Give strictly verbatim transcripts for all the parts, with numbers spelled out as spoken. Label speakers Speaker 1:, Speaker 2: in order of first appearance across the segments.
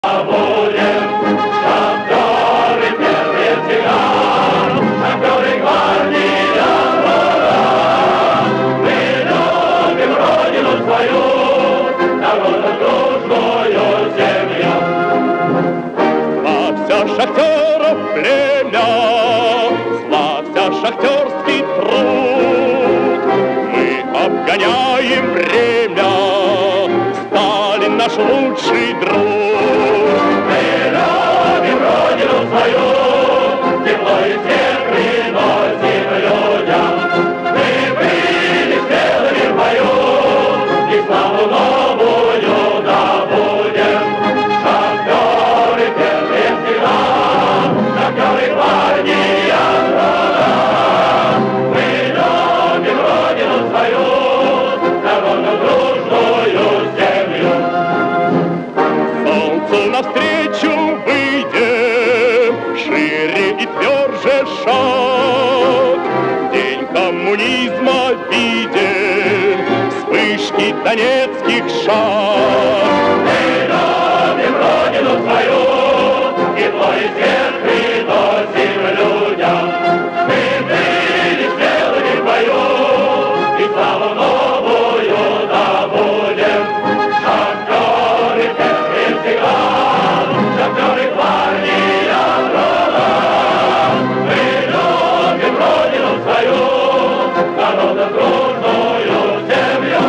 Speaker 1: Шахтеров племя, славься шахтерский труд. Мы обгоняем время, Сталин наш лучший друг. Мы любим родину свою, тепло и свет приносим людям. Мы были смелыми в бою, и славу новую добудем. Шахтеры первые всегда, шахтеры гвардия труда. Мы любим родину свою, народную дружную землю. Солнцу навстречу выйдем, шире и тверже шаг. День коммунизма виден, вспышки донецких шаг. Мы любим родину свою, тепло и свет приносим людям. Мы были смелыми в бою, и славу новую добудем. Шахтеры первые всегда, шахтеры гвардия труда. Мы любим родину свою, народную дружную землю.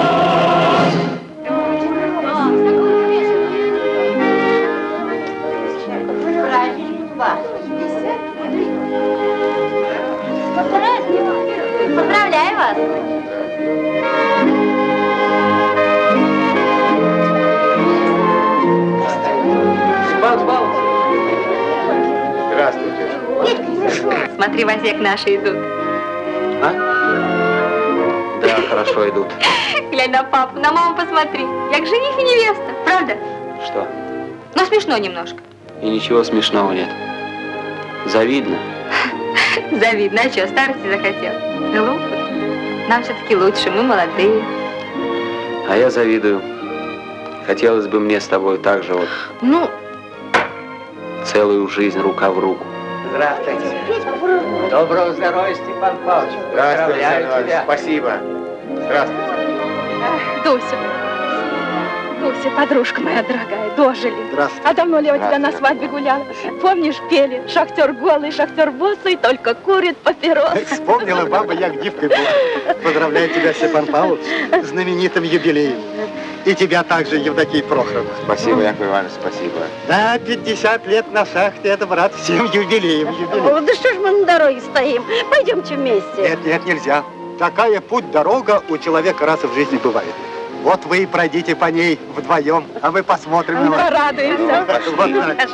Speaker 2: Поздравляю вас!
Speaker 3: Здравствуйте.
Speaker 2: Смотри, Васек, наши идут.
Speaker 3: А? Да, хорошо идут.
Speaker 2: Глянь на папу, на маму посмотри. Як жених и невеста, правда?
Speaker 3: Что?
Speaker 2: Ну, смешно немножко.
Speaker 3: И ничего смешного нет. Завидно.
Speaker 2: Завидно, а что, старости захотел? Глупо. Нам все-таки лучше, мы молодые.
Speaker 3: А я завидую. Хотелось бы мне с тобой так же вот
Speaker 2: Ну,
Speaker 3: целую жизнь рука в руку.
Speaker 4: Здравствуйте. Доброго здоровья, Степан Павлович.
Speaker 5: Здравствуйте,
Speaker 4: Поздравляю тебя.
Speaker 5: спасибо. Здравствуйте.
Speaker 6: Дуся. Дуся, подружка моя дорогая, дожили.
Speaker 5: Здравствуйте.
Speaker 6: А давно ли я у тебя на свадьбе гуляла? Помнишь, пели? Шахтер голый, шахтер босый, только курит папиросы.
Speaker 5: Вспомнила баба, як девкой была. Поздравляю тебя, Степан Павлович, с знаменитым юбилеем. И тебя также, Евдокий Прохоров.
Speaker 7: Спасибо, Яков Иванович, спасибо.
Speaker 5: Да, пятьдесят лет на шахте, это, брат, всем юбилеем. юбилеем.
Speaker 6: О, да что ж мы на дороге стоим? Пойдемте вместе.
Speaker 5: Нет, нет, нельзя. Такая путь-дорога у человека раз в жизни бывает. Вот вы и пройдите по ней вдвоем, а мы посмотрим на вас.
Speaker 6: Радуемся.
Speaker 5: Вот, вот,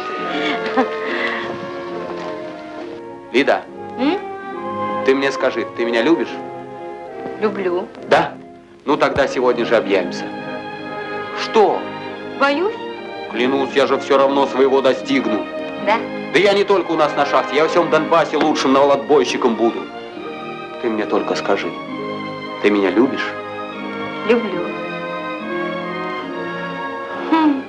Speaker 3: Лида,
Speaker 2: м?
Speaker 3: ты мне скажи, ты меня любишь?
Speaker 2: Люблю.
Speaker 3: Да? Ну тогда сегодня же объявимся. Что?
Speaker 2: Боюсь?
Speaker 3: Клянусь, я же все равно своего достигну.
Speaker 2: Да.
Speaker 3: Да я не только у нас на шахте, я во всем Донбассе лучшим наволотбойщиком буду. Ты мне только скажи, ты меня любишь?
Speaker 2: Люблю. Хм.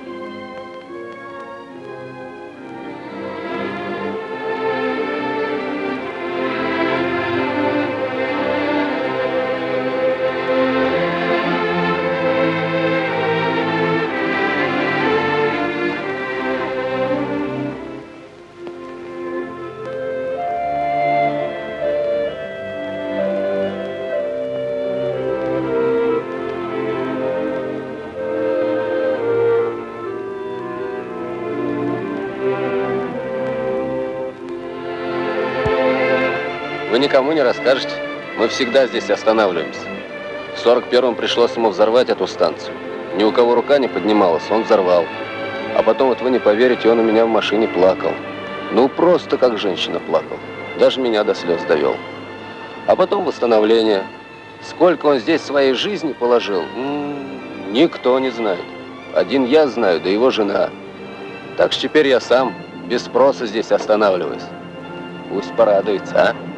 Speaker 8: Вы никому не расскажете? Мы всегда здесь останавливаемся. В сорок первом пришлось ему взорвать эту станцию. Ни у кого рука не поднималась, он взорвал. А потом, вот вы не поверите, он у меня в машине плакал. Ну, просто как женщина плакал. Даже меня до слез довел. А потом восстановление. Сколько он здесь своей жизни положил, м-м, никто не знает. Один я знаю, да его жена. Так что теперь я сам без спроса здесь останавливаюсь. Пусть порадуется, а?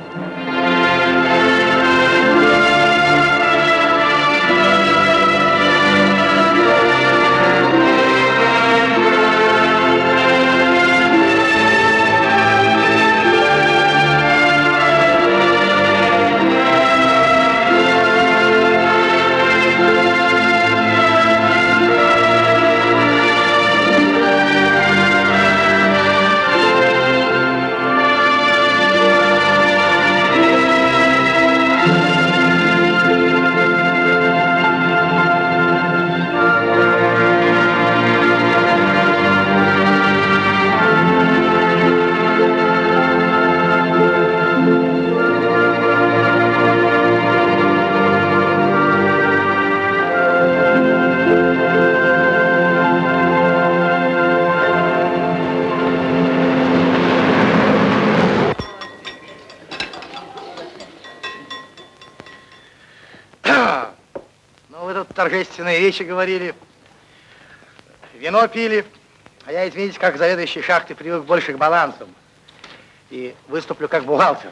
Speaker 4: торжественные речи говорили, вино пили. А я, извините, как заведующий шахты привык больше к балансам. И выступлю как бухгалтер.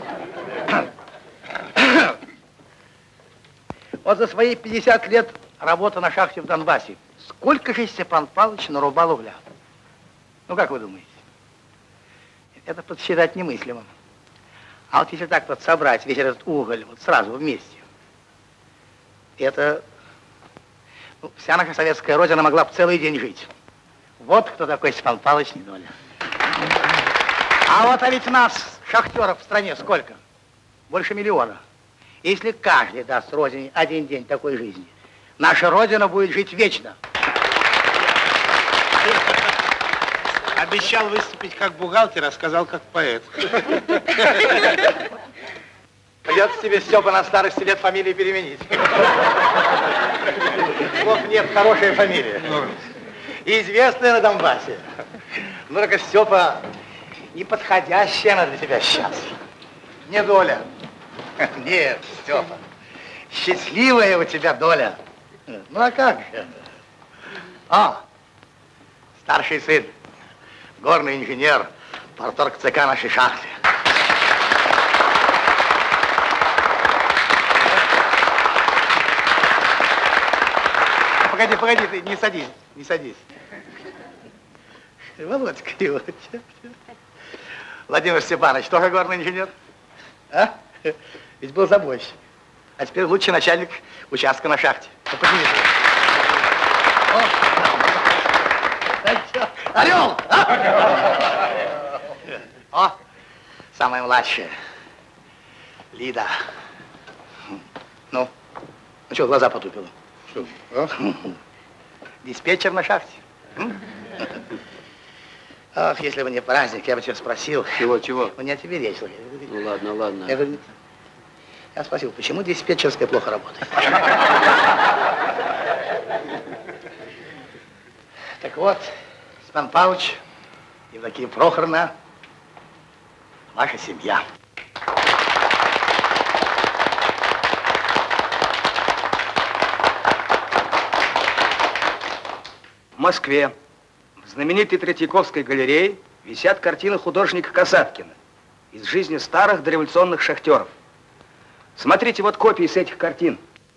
Speaker 4: Вот за свои пятьдесят лет работы на шахте в Донбассе, сколько же Степан Павлович нарубал угля? Ну, как вы думаете? Это подсчитать немыслимо. А вот если так вот собрать весь этот уголь вот сразу вместе, это, ну, вся наша советская родина могла бы целый день жить. Вот кто такой Степан Павлович Недоля. А вот а ведь нас, шахтеров, в стране сколько? Больше миллиона. Если каждый даст родине один день такой жизни, наша родина будет жить вечно.
Speaker 9: Обещал выступить как бухгалтер, а сказал как поэт.
Speaker 4: Придется тебе, Степа, на старости лет фамилии переменить. Вот нет, хорошая фамилия. И известная на Донбассе. Ну, только, Степа, неподходящая она для тебя сейчас. Недоля. Нет, Степа, счастливая у тебя доля. Ну, а как же? А, старший сын, горный инженер, парторг ЦК нашей шахты. Погоди, погоди, ты не садись, не садись. Володька, Володя. Владимир Степанович, тоже горный инженер? А? Ведь был забойщик. А теперь лучший начальник участка на шахте. Ну, поднимись. Орел! А? О, самая младшая. Лида. Ну, ну что, глаза потупила? Что? А? Диспетчер на шахте. Ах, если бы не праздник, я бы тебя спросил.
Speaker 3: Чего, чего?
Speaker 4: У меня тебе речь.
Speaker 3: Ну ладно, ладно.
Speaker 4: Я, говорю, я спросил, почему диспетчерская плохо работает? Так вот, Степан Павлович, Евдокия Прохоровна, ваша семья.
Speaker 10: В Москве, в знаменитой Третьяковской галерее, висят картины художника Касаткина из жизни старых дореволюционных шахтеров. Смотрите, вот копии с этих картин.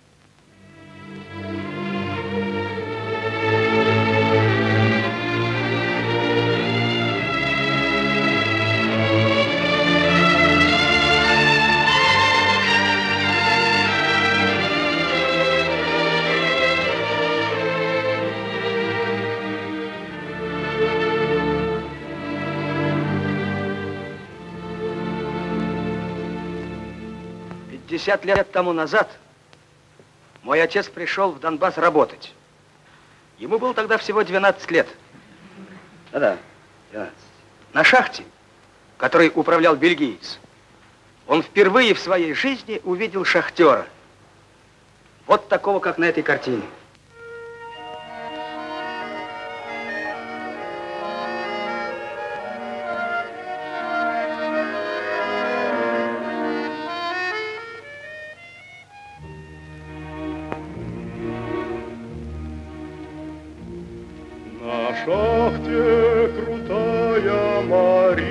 Speaker 10: пятьдесят лет тому назад мой отец пришел в Донбасс работать. Ему было тогда всего двенадцать лет. Да-да, двенадцать. На шахте, которой управлял бельгиец, он впервые в своей жизни увидел шахтера. Вот такого, как на этой картине.
Speaker 1: шахте крутая Мария,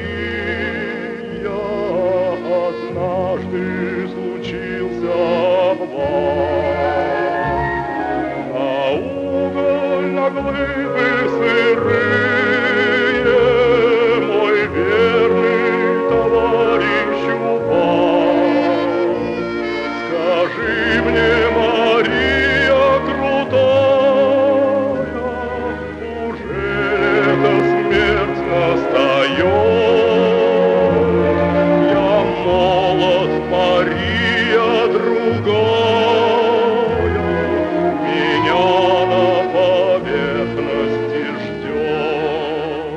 Speaker 1: однажды случился обвал. На уголь, на глыбы сырые мой верный товарищ упал. Скажи мне, Мария крутая, смерть настает. Я молод, Мария другая, меня на поверхности ждет.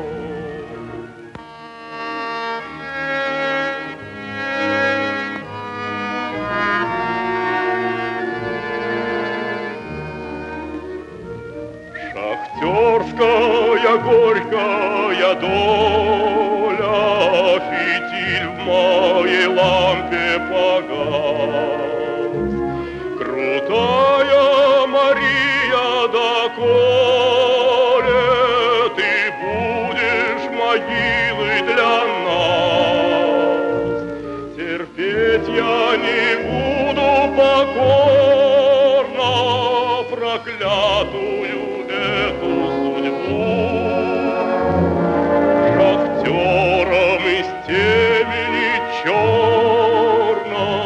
Speaker 1: Шахтерская горькая доля, фитиль в моей лампе погас. Крутая Мария могилы для нас. Терпеть я не буду покорно проклятую эту судьбу. Шахтерам из темени черной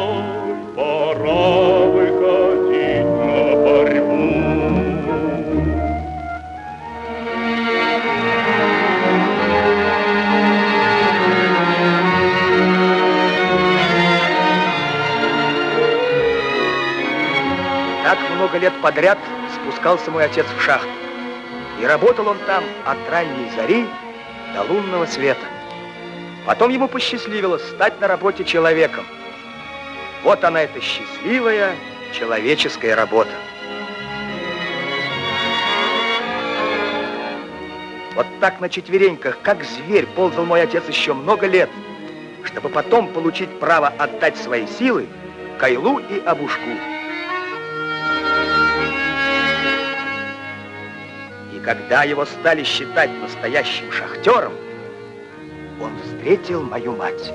Speaker 1: пора выходить на борьбу.
Speaker 10: Так много лет подряд спускался мой отец в шахту. И работал он там от ранней зари до лунного света. Потом ему посчастливилось стать на работе человеком. Вот она, эта счастливая человеческая работа. Вот так на четвереньках, как зверь, ползал мой отец еще много лет, чтобы потом получить право отдать свои силы Кайлу и Абушку. И когда его стали считать настоящим шахтером, он встретил мою мать.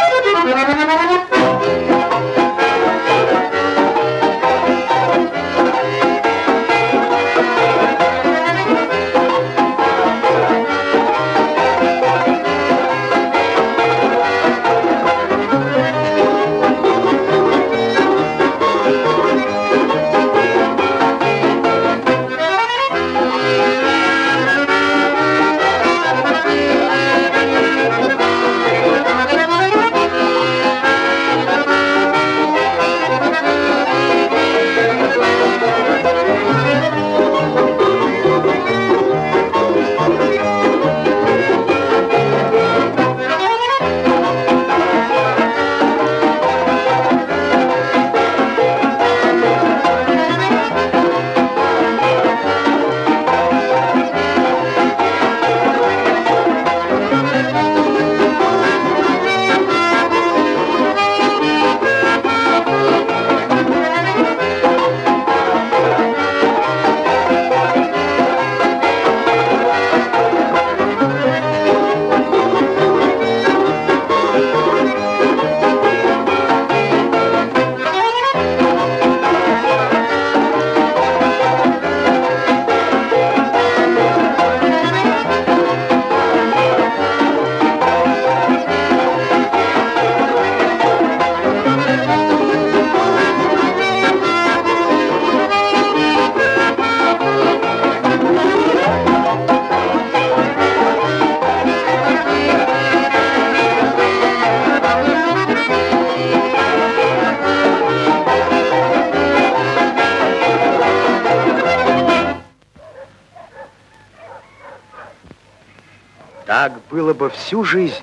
Speaker 10: Так было бы всю жизнь,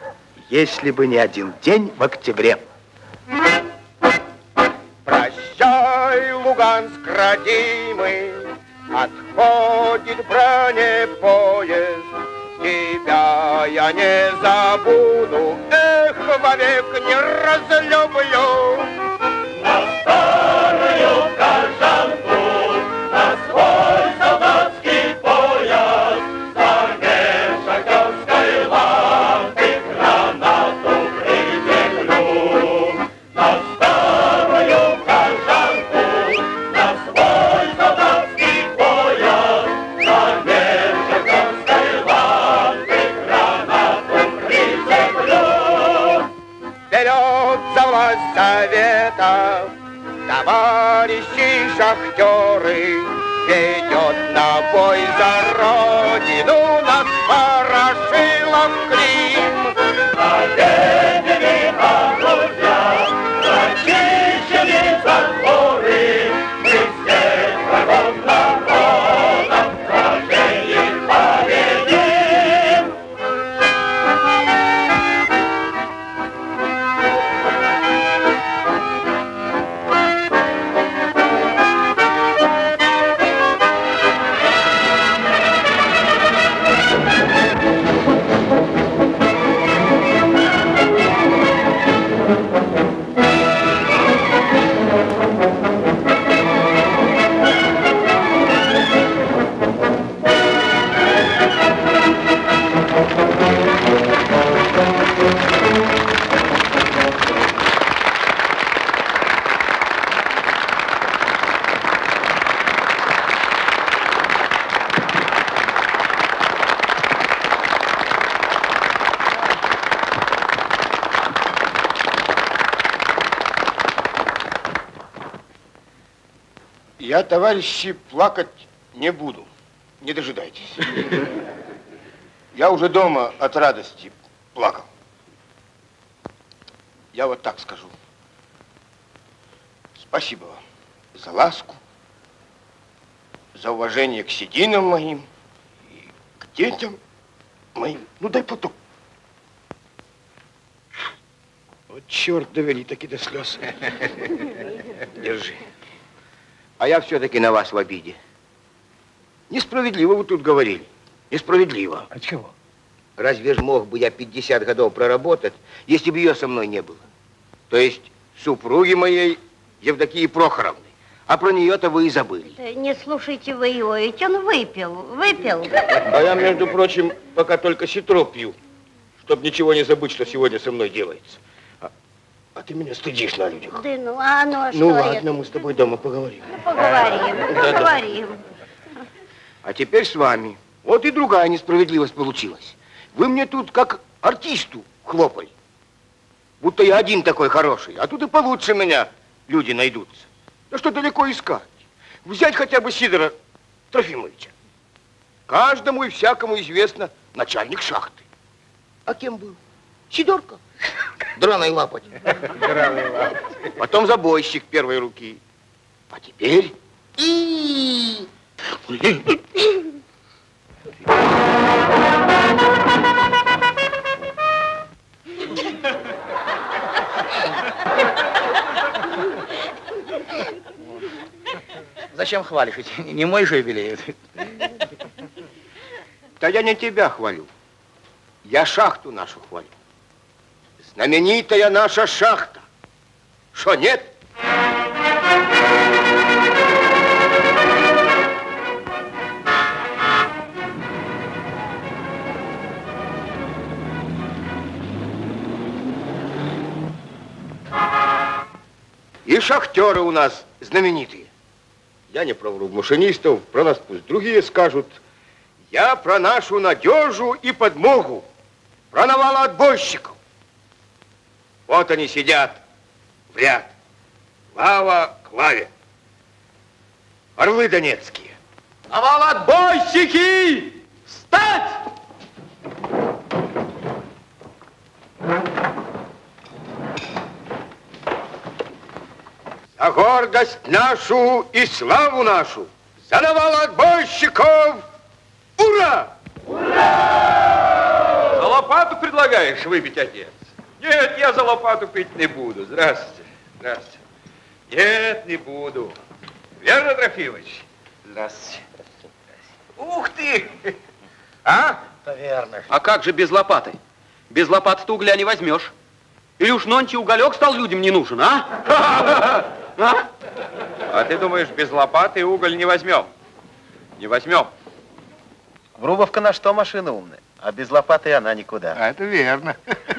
Speaker 10: если бы не один день в октябре.
Speaker 11: Прощай, Луганск родимый, отходит бронепоезд. Тебя я не забуду, эх, вовек не разлюблю. На старую Коржанку, на свой солдатский пояс, загнешь шахтерской лампы, гранату приземлю. На старую Коржанку, на свой солдатский пояс, загнешь шахтерской лампы, гранату приземлю. Вперед за власть Совета, товарищи шахтеры, ведет на бой за родину нас Ворошилов Клим. Оденены оружия, зачищены затворы, мы всех врагов народа в сражении победим. Я, товарищи, плакать не буду. Не дожидайтесь. Я уже дома от радости плакал. Я вот так скажу. Спасибо вам за ласку, за уважение к сединам моим и к детям моим. Ну, дай потом. Вот черт довели таки до слез. Держи. А я все-таки на вас в обиде. Несправедливо вы тут говорили. Несправедливо.
Speaker 4: А чего?
Speaker 11: Разве ж мог бы я пятьдесят годов проработать, если бы ее со мной не было? То есть супруги моей Евдокии Прохоровны. А про нее-то вы и забыли.
Speaker 12: Да не слушайте вы его, ведь он выпил, выпил.
Speaker 11: А я, между прочим, пока только ситро пью, чтобы ничего не забыть, что сегодня со мной делается. А, а ты меня стыдишь на людях.
Speaker 12: Да ну, а ну а что?
Speaker 11: Ну ладно,
Speaker 12: это?
Speaker 11: мы с тобой дома поговорим.
Speaker 12: Ну, поговорим,
Speaker 11: Да-да.
Speaker 12: поговорим.
Speaker 11: А теперь с вами. Вот и другая несправедливость получилась. Вы мне тут как артисту хлопали. Будто я один такой хороший. А тут и получше меня люди найдутся. Да что далеко искать? Взять хотя бы Сидора Трофимовича. Каждому и всякому известно начальник шахты. А кем был? Сидорка. Драной лапоть. Драной лапоть. Потом забойщик первой руки. А теперь... И...
Speaker 4: Зачем хвалишь? Ведь не мой же юбилей.
Speaker 11: Да я не тебя хвалю. Я шахту нашу хвалю. Знаменитая наша шахта. Что, нет? И шахтеры у нас знаменитые. Я не про машинистов, про нас пусть другие скажут. Я про нашу надежу и подмогу, про навал отбойщиков. Вот они сидят в ряд, лава к лаве. Орлы донецкие.
Speaker 3: Навал отбойщики! Встать!
Speaker 11: За гордость нашу и славу нашу, за навал отбойщиков! Ура!
Speaker 13: Ура! За лопату предлагаешь выпить, отец? Нет, я за лопату пить не буду. Здравствуйте. Здравствуйте. Нет, не буду. Верно, Трофимович? Здравствуйте. Ух ты! А?
Speaker 4: Это верно.
Speaker 3: А как же без лопаты? Без лопаты-то угля не возьмешь. Или уж нонче уголек стал людям не нужен, а?
Speaker 13: А? А ты думаешь, без лопаты уголь не возьмем? Не возьмем.
Speaker 5: Врубовка на что машина умная, а без лопаты она никуда.
Speaker 11: А это верно.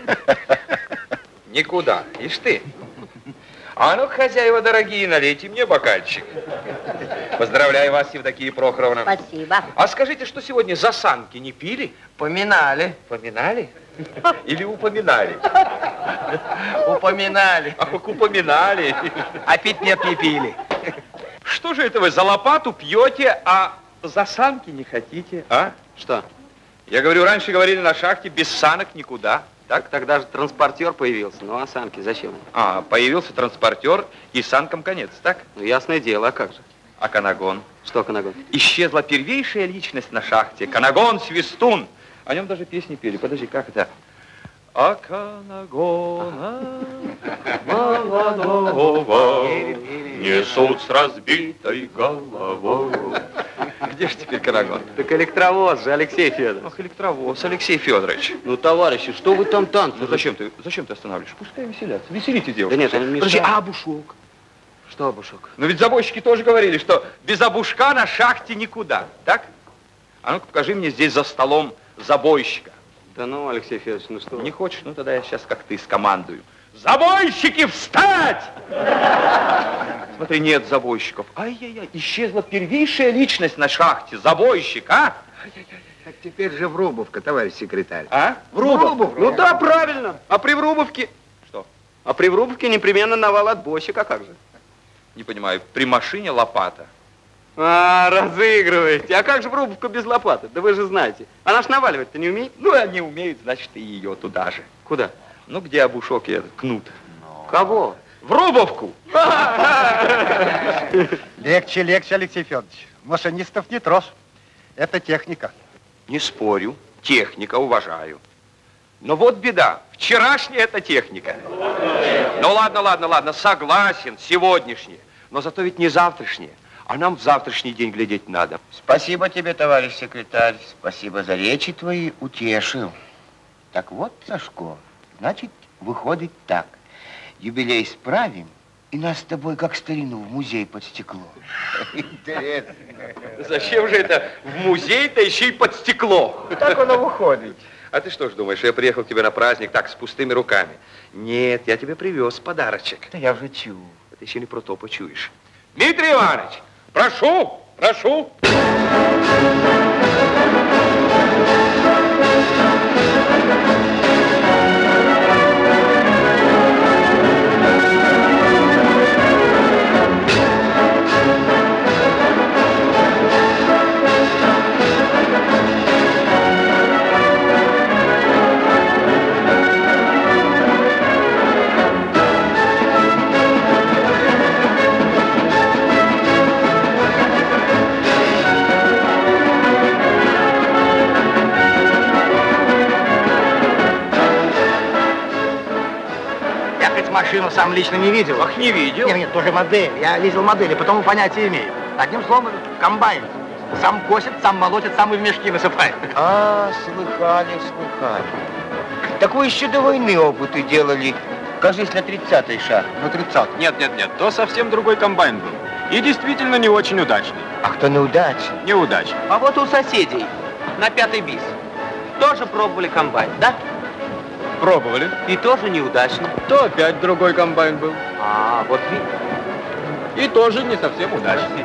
Speaker 13: Никуда. Ишь ты. А ну, хозяева дорогие, налейте мне бокальчик. Поздравляю вас, Евдокия Прохоровна.
Speaker 12: Спасибо.
Speaker 13: А скажите, что сегодня за санки не пили?
Speaker 4: Поминали.
Speaker 13: Поминали? Или упоминали?
Speaker 4: Упоминали.
Speaker 13: А как упоминали.
Speaker 4: А пить нет, не пили.
Speaker 13: Что же это вы за лопату пьете, а за санки не хотите, а?
Speaker 3: Что?
Speaker 13: Я говорю, раньше говорили на шахте, без санок никуда. Так?
Speaker 3: Тогда же транспортер появился. Ну а санки зачем?
Speaker 13: А, появился транспортер и санкам конец, так?
Speaker 3: Ну ясное дело, а как же?
Speaker 13: А Канагон?
Speaker 3: Что Канагон?
Speaker 13: Исчезла первейшая личность на шахте. Канагон Свистун. О нем даже песни пели. Подожди, как это? А Канагона молодого несут с разбитой головой. Где же теперь Канагон?
Speaker 3: Так электровоз же, Алексей Федорович.
Speaker 13: Ах, электровоз, Алексей Федорович.
Speaker 3: Ну, товарищи, что вы там танцуете?
Speaker 13: Ну, зачем ты, зачем ты останавливаешь? Пускай веселятся. Веселите девушку.
Speaker 3: Да нет, они мешают.
Speaker 13: Подожди, а Абушок?
Speaker 3: Что Абушок?
Speaker 13: Ну, ведь забойщики тоже говорили, что без Абушка на шахте никуда, так? А ну-ка, покажи мне здесь за столом забойщика.
Speaker 3: Да ну, Алексей Федорович, ну что?
Speaker 13: Не хочешь? Ну, тогда я сейчас как ты скомандую. Забойщики, встать! Смотри, нет забойщиков. Ай-яй-яй, исчезла первейшая личность на шахте. Забойщик, а?
Speaker 5: Так теперь же Врубовка, товарищ секретарь.
Speaker 13: А?
Speaker 3: Врубов? Ну да, правильно. А при Врубовке?
Speaker 13: Что?
Speaker 3: А при Врубовке непременно навал отбойщик, а как же?
Speaker 13: Не понимаю, при машине лопата,
Speaker 3: А, разыгрываете. А как же врубовка без лопаты? Да вы же знаете. Она ж наваливать-то не умеет?
Speaker 13: Ну, а не умеет, значит, и ее туда же.
Speaker 3: Куда?
Speaker 13: Ну, где обушок этот, кнут?
Speaker 3: Кого?
Speaker 13: Врубовку!
Speaker 5: Легче, легче, Алексей Федорович. Машинистов не трожь. Это техника.
Speaker 13: Не спорю, техника, уважаю. Но вот беда, вчерашняя это техника. Ну ладно, ладно, ладно, согласен, сегодняшняя. Но зато ведь не завтрашняя, а нам в завтрашний день глядеть надо.
Speaker 11: Спасибо тебе, товарищ секретарь, спасибо за речи твои, утешил. Так вот, Сашко, значит, выходит так. Юбилей справим, и нас с тобой, как старину, в музей под стекло. Интересно.
Speaker 13: Зачем же это в музей-то еще и под стекло?
Speaker 11: Так оно выходит.
Speaker 13: А ты что ж думаешь, я приехал к тебе на праздник так, с пустыми руками? Нет, я тебе привез подарочек.
Speaker 11: Да я уже чую.
Speaker 13: Ты еще не про то почуешь. Дмитрий Иванович, прошу, прошу.
Speaker 4: Машину сам лично не видел.
Speaker 13: Ах, не видел?
Speaker 4: Нет, нет, тоже модель. Я видел модели, потому понятия имею. Одним словом, комбайн. Сам косит, сам молотит, сам и в мешки насыпает.
Speaker 11: А, слыхали, слыхали. Так вы еще до войны опыты делали. Кажись, на тридцатый шаг.
Speaker 3: На тридцатый. Нет, нет, нет, то совсем другой комбайн был. И действительно не очень удачный.
Speaker 11: А кто неудачный?
Speaker 3: Неудачный.
Speaker 14: А вот у соседей на пятый бис тоже пробовали комбайн, да?
Speaker 3: Пробовали.
Speaker 14: И тоже неудачно.
Speaker 3: То опять другой комбайн был.
Speaker 14: А, вот видите.
Speaker 3: И тоже не совсем удачный.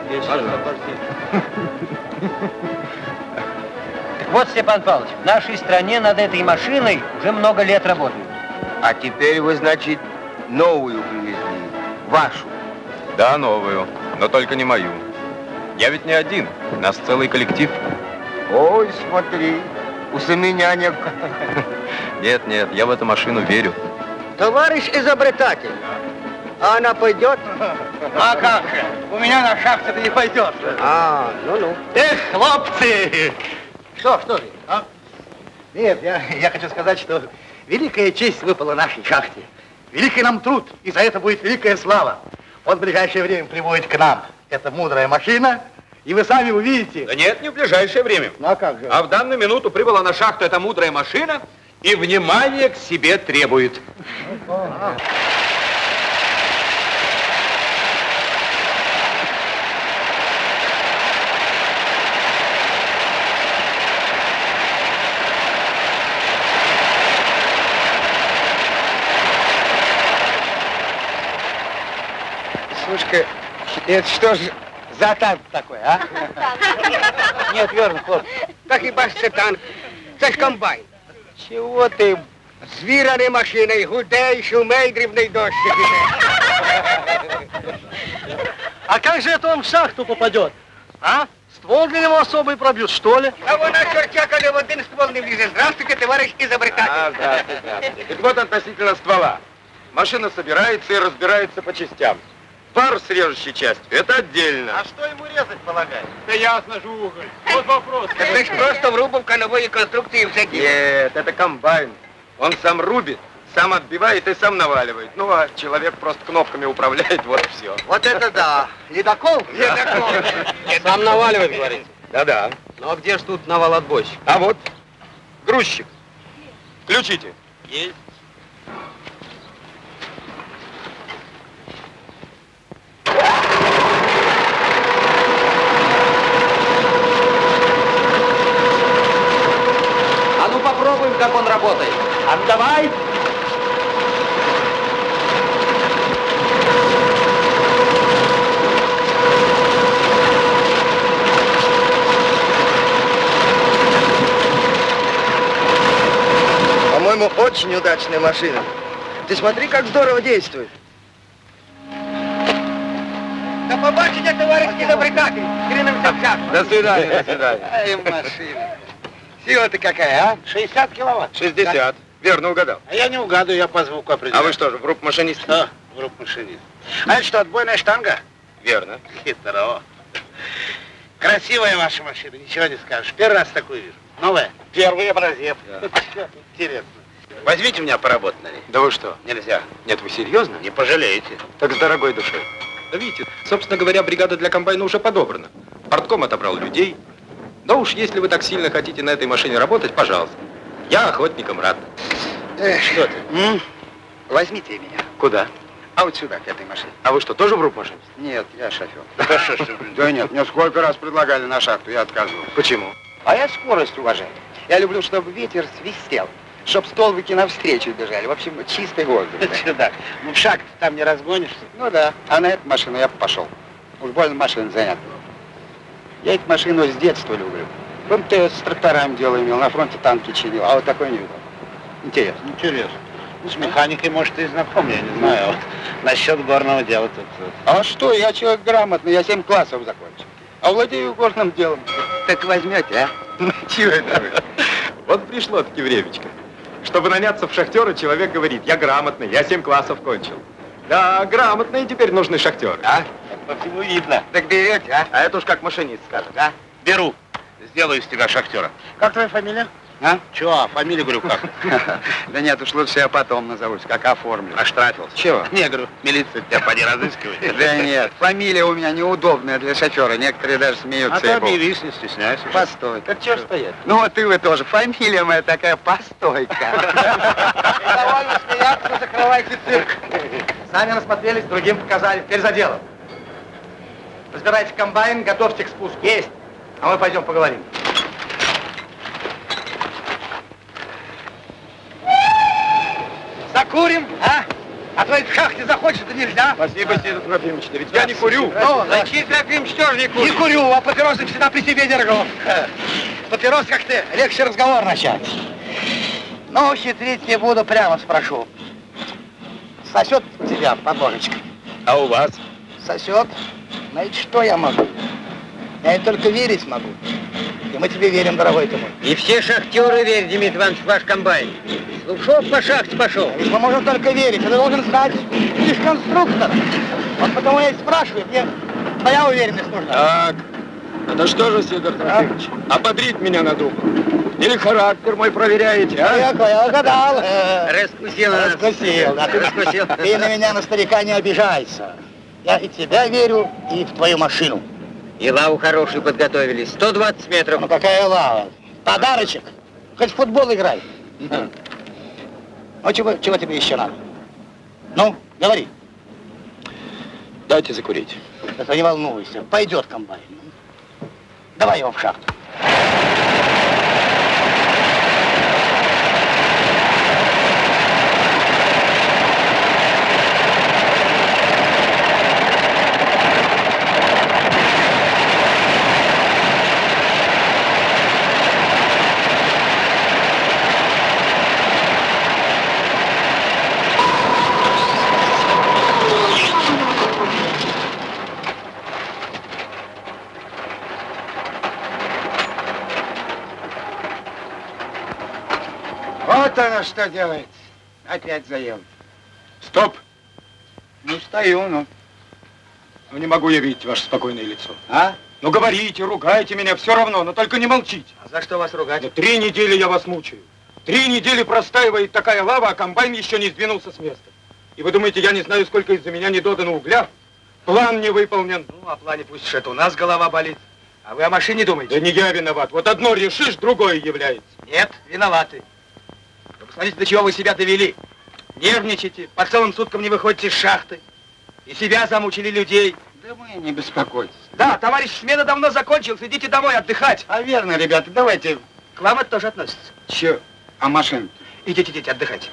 Speaker 14: Так вот, Степан Павлович, в нашей стране над этой машиной уже много лет работают.
Speaker 11: А теперь вы, значит, новую привезли. Вашу.
Speaker 3: Да, новую. Но только не мою. Я ведь не один. Нас целый коллектив.
Speaker 11: Ой, смотри. У Саминяня.
Speaker 3: Нет, нет, я в эту машину верю.
Speaker 11: Товарищ изобретатель, а она пойдет?
Speaker 4: А как же? У меня на шахте-то не пойдет.
Speaker 11: А, ну-ну.
Speaker 4: Эх, хлопцы! Что, что же? А? Нет, я, я хочу сказать, что великая честь выпала нашей шахте. Великий нам труд, и за это будет великая слава. Вот в ближайшее время прибудет к нам эта мудрая машина, и вы сами увидите.
Speaker 13: Да нет, не в ближайшее время.
Speaker 4: Ну а как же?
Speaker 13: А в данную минуту прибыла на шахту эта мудрая машина и внимание к себе требует.
Speaker 11: Слушай-ка, это что же за танк такой, а?
Speaker 4: Нет, верно, хлоп.
Speaker 11: Так и баш це танк. Це ж комбайн. Чего ты? Звіраний машиной, гудей, шумей, дрібний дощик іде.
Speaker 4: А как же это он в шахту попадет? А? Ствол для него особый пробьют, что ли?
Speaker 11: А вона чертяка не в один ствол не влізе. Здравствуйте, товарищ изобретатель.
Speaker 13: А, здравствуйте, здравствуйте. Так вот относительно ствола. Машина собирается и разбирается по частям. Парус с режущей частью, это отдельно.
Speaker 4: А что ему резать полагается?
Speaker 1: Да ясно же уголь. Вот вопрос.
Speaker 11: Это ж просто врубовка нової конструкции всякие.
Speaker 13: Нет, это комбайн. Он сам рубит, сам отбивает и сам наваливает. Ну, а человек просто кнопками управляет, вот и все.
Speaker 11: Вот это да.
Speaker 4: Ледокол?
Speaker 11: Ледокол.
Speaker 14: Сам наваливает, говорите?
Speaker 13: Да-да.
Speaker 14: Ну а где ж тут навал отбойщик?
Speaker 13: А вот грузчик. Включите.
Speaker 14: Есть. А ну попробуем, как он работает.
Speaker 4: А ну давай!
Speaker 11: По-моему, очень удачная машина. Ты смотри, как здорово действует.
Speaker 4: До побачення, товарищ изобретатель. Зустрінемося в шахті.
Speaker 11: До свидания, до свидания.
Speaker 4: Ай, машина. Сила-то какая, а? шестьдесят киловатт.
Speaker 11: шестьдесят. Верно угадал.
Speaker 4: А я не угадываю, я по звуку определяю.
Speaker 11: А вы что же, группа машинист?
Speaker 4: Да, группа машинист. А это что, отбойная штанга?
Speaker 11: Верно.
Speaker 4: Хитро. Красивая ваша машина, ничего не скажешь. Первый раз такую вижу. Новая? Первый образец.
Speaker 11: Да.
Speaker 4: Интересно.
Speaker 11: Возьмите меня поработать на ней. Да вы что?
Speaker 4: Нельзя.
Speaker 11: Нет, вы серьезно?
Speaker 4: Не пожалеете.
Speaker 11: Так с дорогой душой. Да видите, собственно говоря, бригада для комбайна уже подобрана. Портком отобрал людей. Да уж, если вы так сильно хотите на этой машине работать, пожалуйста. Я охотникам рад.
Speaker 4: Эх,
Speaker 11: что ты?
Speaker 4: М? Возьмите меня.
Speaker 11: Куда?
Speaker 4: А вот сюда, к этой машине.
Speaker 11: А вы что, тоже в группу машинист?
Speaker 4: Нет, я шофер.
Speaker 11: Да что ж ты, блин?
Speaker 5: Да нет, мне сколько раз предлагали на шахту, я отказывал.
Speaker 11: Почему?
Speaker 4: А я скорость уважаю. Я люблю, чтобы ветер свистел, чтобы столбики навстречу бежали. В общем, чистый воздух. Чудак. Ну, в шахте там не разгонишься.
Speaker 5: Ну да, а на эту машину я пошел. Уж больно машина занята. Я эту машину с детства люблю. В эм тэ эс с тракторами дело имел, на фронте танки чинил, а вот такой не видал. Интересно.
Speaker 4: Интересно. Ну, с механикой, может, и знаком, я не знаю. А вот насчет горного дела тут...
Speaker 5: А что, я человек грамотный, я семь классов закончил. А владею горным делом.
Speaker 4: Так возьмете, а?
Speaker 5: Чего это вы?
Speaker 11: Вот пришло-таки времечко. Чтобы наняться в шахтера, человек говорит, я грамотный, я семь классов кончил. Да, грамотные теперь нужны шахтеры.
Speaker 4: А? По всему видно. Так берете, а?
Speaker 11: А это уж как машинист скажет.
Speaker 4: Да? Беру. Сделаю из тебя шахтера. Как твоя фамилия?
Speaker 5: А?
Speaker 4: Чего? А фамилию, говорю, как?
Speaker 5: Да нет, уж лучше я потом назовусь, как оформлю.
Speaker 4: Оштрафился.
Speaker 5: Чего?
Speaker 4: Не, говорю, милиция тебя поди разыскивает.
Speaker 5: Да нет, фамилия у меня неудобная для шофера, некоторые даже смеются.
Speaker 4: А ты объявись, не стесняйся.
Speaker 5: Постой.
Speaker 4: Так чего ж стоять?
Speaker 5: Ну вот и вы тоже, фамилия моя такая, постойка.
Speaker 4: Довольно смеяться, закрывайте цирк.
Speaker 10: Сами насмотрелись, другим показали. Теперь за дело. Разбирайте комбайн, готовьте к спуску. Есть. А мы пойдем поговорим.
Speaker 4: Закурим, а? А то в шахте захочешь, да нельзя.
Speaker 11: Спасибо, Сидор Трофимович, ведь я не курю.
Speaker 4: Ну, значит, Трофимович тоже не курю. Не курю, а папиросы всегда при себе держу. Папирос, как ты, легче разговор начать. Ну, хитрить не буду, прямо спрошу. Сосет тебя под ложечкой?
Speaker 11: А у вас?
Speaker 4: Сосет. Знаете, что я могу? Я и только верить могу. И мы тебе верим, дорогой ты мой.
Speaker 14: И все шахтеры верят, Дмитрий Иванович, в ваш комбайн. Слушал, по шахте пошел.
Speaker 4: Ведь мы можем только верить. Ты должен знать, ты ж конструктор. Вот потому я и спрашиваю, мне твоя уверенность нужна.
Speaker 11: Так, это что же, Сидор Трофимович, ободрить меня надумал? Или характер мой проверяете, а?
Speaker 4: Я, я угадал.
Speaker 14: Раскусил.
Speaker 4: Раскусил. Да, ты раскусил. Ты на меня, на старика, не обижайся. Я и тебя верю, и в твою машину.
Speaker 14: И лаву хорошую подготовили. сто двадцать метров.
Speaker 4: Ну какая лава? Подарочек. Хоть в футбол играй. Ну чего, чего тебе еще надо? Ну, говори.
Speaker 11: Дайте закурить.
Speaker 4: Это не волнуйся. Пойдет комбайн. Давай его в шахту.
Speaker 5: Вот оно что делает. Опять заел.
Speaker 11: Стоп!
Speaker 5: Ну, стою, ну.
Speaker 11: Ну, не могу я видеть ваше спокойное лицо.
Speaker 5: А?
Speaker 11: Ну, говорите, ругайте меня, все равно, но только не молчите.
Speaker 10: А за что вас ругать?
Speaker 11: Да три недели я вас мучаю. Три недели простаивает такая лава, а комбайн еще не сдвинулся с места. И вы думаете, я не знаю, сколько из-за меня не додано угля? План не выполнен.
Speaker 10: Ну, о плане пусть это у нас голова болит. А вы о машине думаете?
Speaker 11: Да не я виноват. Вот одно решишь, другое является.
Speaker 10: Нет, виноваты. Вы посмотрите, до чего вы себя довели. Нервничаете, по целым суткам не выходите из шахты. И себя замучили людей.
Speaker 5: Да вы не беспокойтесь.
Speaker 10: Да, товарищ, смена давно закончилась. Идите домой отдыхать.
Speaker 5: А верно, ребята, давайте...
Speaker 10: К вам это тоже относится.
Speaker 5: Че? А машин?
Speaker 10: Идите, идите, отдыхайте.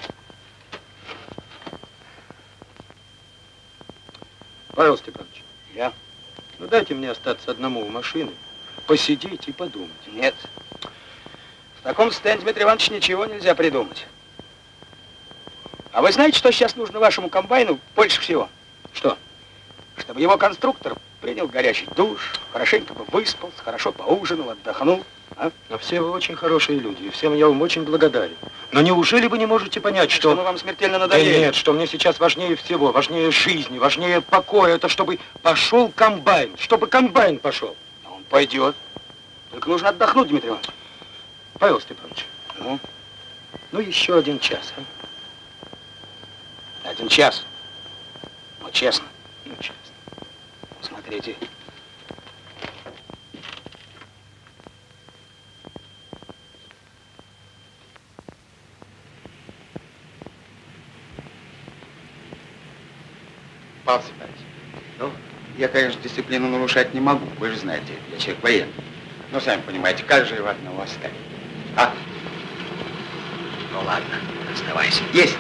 Speaker 11: Павел Степанович,
Speaker 10: Я?
Speaker 15: Ну дайте мне остаться одному у машины, посидеть и подумать.
Speaker 10: Нет. В таком состоянии, Дмитрий Иванович, ничего нельзя придумать. А вы знаете, что сейчас нужно вашему комбайну больше всего? Что? Чтобы его конструктор принял горячий душ, хорошенько бы выспался, хорошо поужинал, отдохнул. А?
Speaker 15: Но все вы очень хорошие люди, и всем я вам очень благодарен. Но неужели вы не можете понять, что...
Speaker 10: Что мы вам смертельно надоели?
Speaker 15: Да нет, что мне сейчас важнее всего, важнее жизни, важнее покоя, это чтобы пошел комбайн, чтобы комбайн пошел.
Speaker 10: А он пойдет. Только нужно отдохнуть, Дмитрий Иванович.
Speaker 15: Павел Степанович,
Speaker 10: ну,
Speaker 15: ну еще один час, а?
Speaker 10: Один час. Ну, честно.
Speaker 15: Ну, честно.
Speaker 10: Смотрите.
Speaker 5: Павел Степанович, ну, я, конечно, дисциплину нарушать не могу. Вы же знаете, я человек военный. Но сами понимаете, как же его одного оставить? А?
Speaker 10: Ну ладно, оставайся.
Speaker 5: Есть.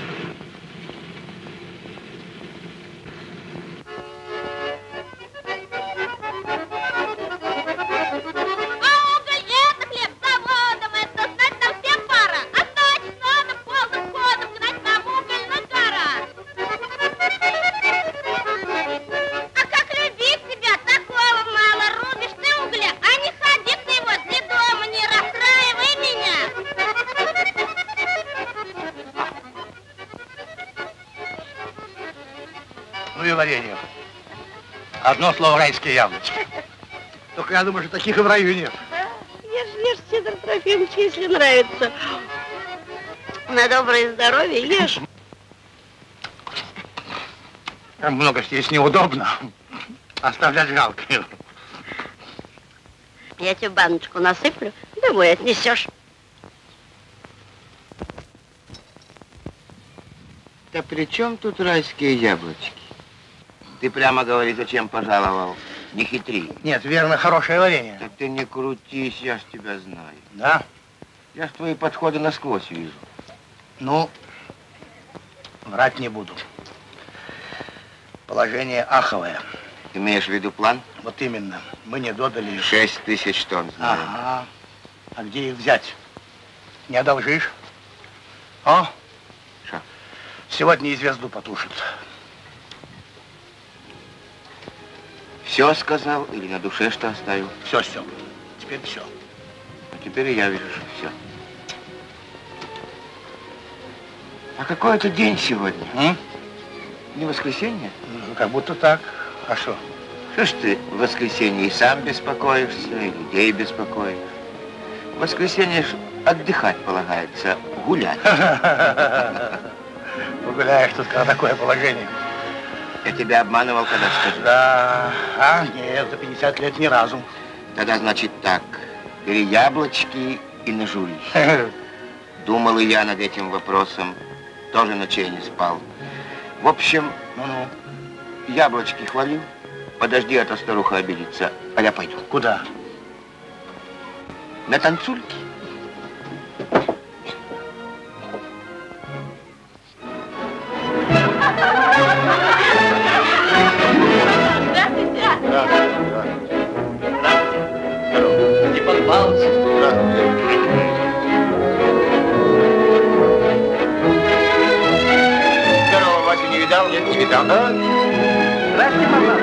Speaker 4: Ну и варенье. Одно слово — райские яблочки. Только я думаю, что таких и в раю нет.
Speaker 12: Ешь, ешь, Сидор Трофимович, если нравится. На доброе здоровье ешь.
Speaker 4: Там много здесь неудобно. Оставлять жалко.
Speaker 12: Я тебе баночку насыплю, домой отнесешь.
Speaker 11: Да при чем тут райские яблочки? Ты прямо говори, зачем пожаловал. Не хитри.
Speaker 4: Нет, верно, хорошее варенье.
Speaker 11: Да ты не крутись, я ж тебя знаю.
Speaker 4: Да?
Speaker 11: Я ж твои подходы насквозь вижу.
Speaker 4: Ну, врать не буду. Положение аховое.
Speaker 11: Имеешь в виду план?
Speaker 4: Вот именно. Мы не додали...
Speaker 11: Шесть тысяч тонн, знаю.
Speaker 4: Ага. А где их взять? Не одолжишь? О?
Speaker 11: Что?
Speaker 4: Сегодня и звезду потушит.
Speaker 11: Все сказал или на душе что оставил?
Speaker 4: Все, все. Теперь все.
Speaker 11: А теперь и я вижу, что все. А какой это день сегодня?
Speaker 4: М?
Speaker 11: Не воскресенье?
Speaker 4: Ну, как будто так. А что?
Speaker 11: Что ж ты в воскресенье и сам беспокоишься, и людей беспокоишь? В воскресенье ж отдыхать полагается, гулять.
Speaker 4: Погуляешь тут, когда такое положение.
Speaker 11: Я тебя обманывал, когда скажу?
Speaker 4: Да. А, нет, за пятьдесят лет ни разу.
Speaker 11: Тогда, значит, так. Бери яблочки и нажури. Думал и я над этим вопросом. Тоже ночей не спал. В общем,
Speaker 4: ну-ну.
Speaker 11: Яблочки хвалил. Подожди, а то старуха обидится. А я пойду.
Speaker 4: Куда?
Speaker 11: На танцульки.
Speaker 12: Здравствуйте.
Speaker 10: Степан Павлович.
Speaker 11: Здорово, Вася, не видал? Нет, не видал. Да?
Speaker 10: Здравствуйте, Степан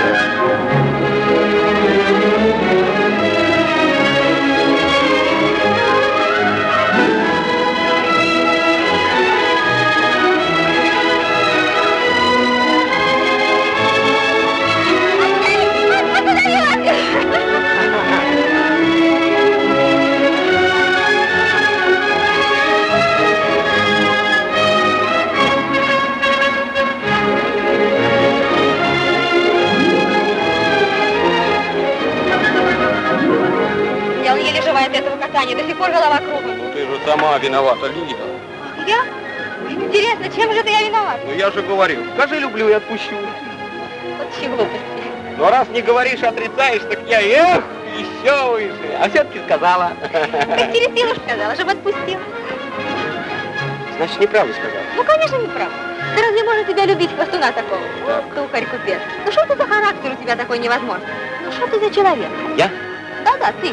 Speaker 2: от этого катания, до сих пор голова кругом.
Speaker 3: Ну ты же сама виновата, Лида.
Speaker 2: Ах, я? Интересно, чем же это я виновата?
Speaker 3: Ну я же говорил, скажи люблю и отпущу.
Speaker 2: Вот все глупости.
Speaker 3: Но раз не говоришь, отрицаешь, так я эх, еще выше. А все-таки сказала.
Speaker 2: Так через силу сказала, чтобы отпустила.
Speaker 3: Значит, неправду сказала.
Speaker 2: Ну, конечно, неправда. Ты разве можно тебя любить, хвостуна такого?
Speaker 11: Так.
Speaker 2: Тухарь купец. Ну что ты за характер у тебя такой невозможный? Ну что ты за человек?
Speaker 11: Я?
Speaker 2: Да-да, ты.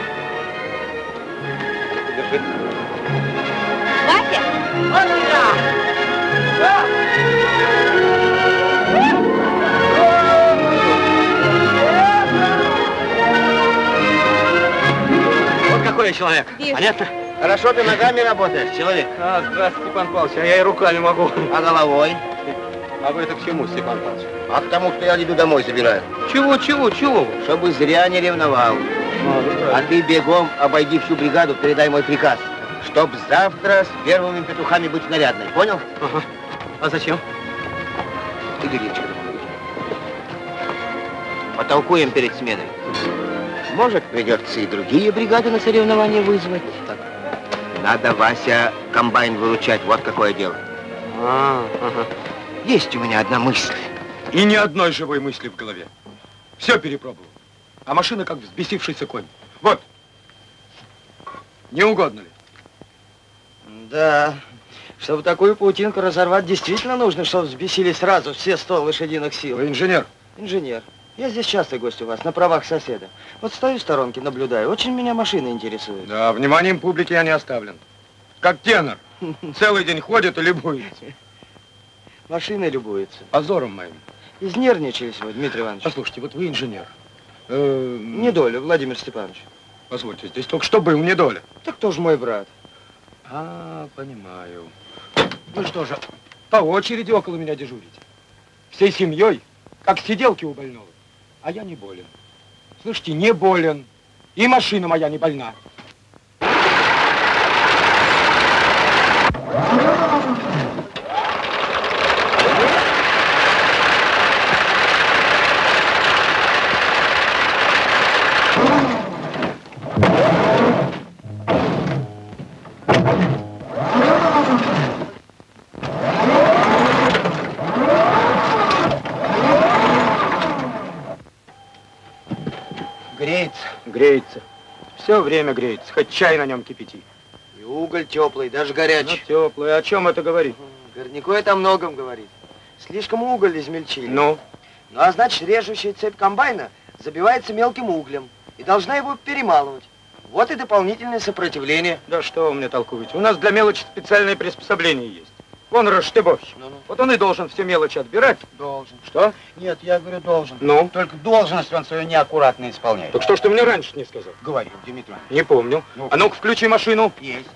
Speaker 11: Держи.
Speaker 2: Вася?
Speaker 11: Вот я! Да!
Speaker 14: Вот какой я человек.
Speaker 2: Вижу.
Speaker 14: Понятно?
Speaker 11: Хорошо ты ногами работаешь, человек.
Speaker 14: А, здравствуйте, Степан Павлович, а я и руками могу.
Speaker 11: А головой?
Speaker 14: А вы это к чему, Степан Павлович?
Speaker 11: А к тому, что я иду домой забираю.
Speaker 14: Чего, чего, чего?
Speaker 11: Чтобы зря не ревновал. А ты бегом обойди всю бригаду, передай мой приказ. Чтоб завтра с первыми петухами быть нарядной. Понял?
Speaker 14: Ага. А зачем?
Speaker 11: Ты Гречка. Потолкуем перед сменой. Может, придется и другие бригады на соревнования вызвать. Так. Надо, Вася, комбайн выручать. Вот какое дело.
Speaker 14: А, ага.
Speaker 11: Есть у меня одна мысль.
Speaker 15: И ни одной живой мысли в голове. Все перепробовал. А машина как взбесившийся конь. Вот. Не угодно ли?
Speaker 10: Да. Чтобы такую паутинку разорвать, действительно нужно, чтобы взбесились сразу все сто лошадиных сил.
Speaker 15: Вы инженер?
Speaker 10: Инженер. Я здесь частый гость у вас, на правах соседа. Вот стою в сторонке, наблюдаю. Очень меня машина интересует.
Speaker 15: Да, вниманием публики я не оставлен. Как тенор. Целый день ходит и любуется.
Speaker 10: Машиной любуется.
Speaker 15: Позором моим.
Speaker 10: Изнервничались вы, Дмитрий Иванович.
Speaker 15: Послушайте, вот вы инженер. Э,
Speaker 10: Недоля, Владимир Степанович.
Speaker 15: Позвольте, здесь только что был Недоля.
Speaker 10: Так кто же мой брат?
Speaker 15: А, понимаю. Ну что же, по очереди около меня дежурите. Всей семьей, как сиделки у больного. А я не болен. Слышите, не болен. И машина моя не больна.
Speaker 10: Греется.
Speaker 15: Греется. Все время греется. Хоть чай на нем кипяти.
Speaker 10: И уголь теплый, даже горячий.
Speaker 15: Ну, теплый. О чем это говорит?
Speaker 10: Горняко это о многом говорит. Слишком уголь измельчили.
Speaker 15: Ну?
Speaker 10: Ну, а значит, режущая цепь комбайна забивается мелким углем и должна его перемалывать. Вот и дополнительное сопротивление.
Speaker 15: Да что вы мне толкуете? У нас для мелочи специальные приспособления есть. Вон раштыбовщик.
Speaker 10: Ну-ну.
Speaker 15: Вот он и должен все мелочи отбирать.
Speaker 10: Должен.
Speaker 15: Что?
Speaker 4: Нет, я говорю, должен.
Speaker 15: Ну?
Speaker 4: Только должность он свою неаккуратно исполняет.
Speaker 15: Так что ж ты мне раньше не сказал?
Speaker 4: Говорил, Дмитрий Иванович.
Speaker 15: Не помню.
Speaker 4: Ну.
Speaker 15: А ну-ка, включи машину.
Speaker 4: Есть.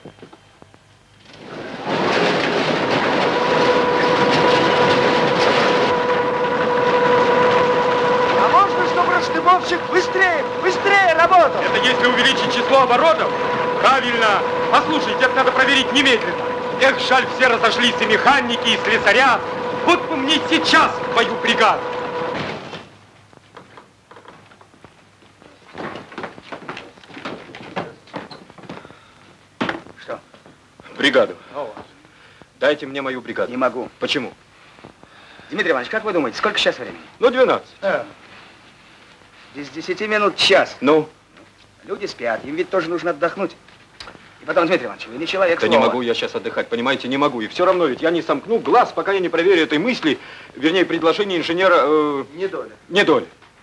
Speaker 10: А можно, чтобы раштыбовщик быстрее, быстрее работал?
Speaker 15: Это если увеличить число оборотов? Правильно. Послушайте, это надо проверить немедленно. Эх, жаль, все разошлись, и механики, и слесаря. Вот бы мне сейчас в твою бригаду.
Speaker 10: Что?
Speaker 15: Бригаду.
Speaker 10: О,
Speaker 15: Дайте мне мою бригаду.
Speaker 10: не могу.
Speaker 15: Почему?
Speaker 10: Дмитрий Иванович, как вы думаете, сколько сейчас времени?
Speaker 15: Ну, двенадцать.
Speaker 10: А. Без десяти минут час.
Speaker 15: Ну?
Speaker 10: Люди спят, им ведь тоже нужно отдохнуть. И потом, Дмитрий Иванович, вы не человек
Speaker 15: Да
Speaker 10: слова.
Speaker 15: не могу я сейчас отдыхать, понимаете, не могу. И все равно ведь я не сомкну глаз, пока я не проверю этой мысли, вернее, предложение инженера... Э,
Speaker 10: Недоля.
Speaker 15: Недоля.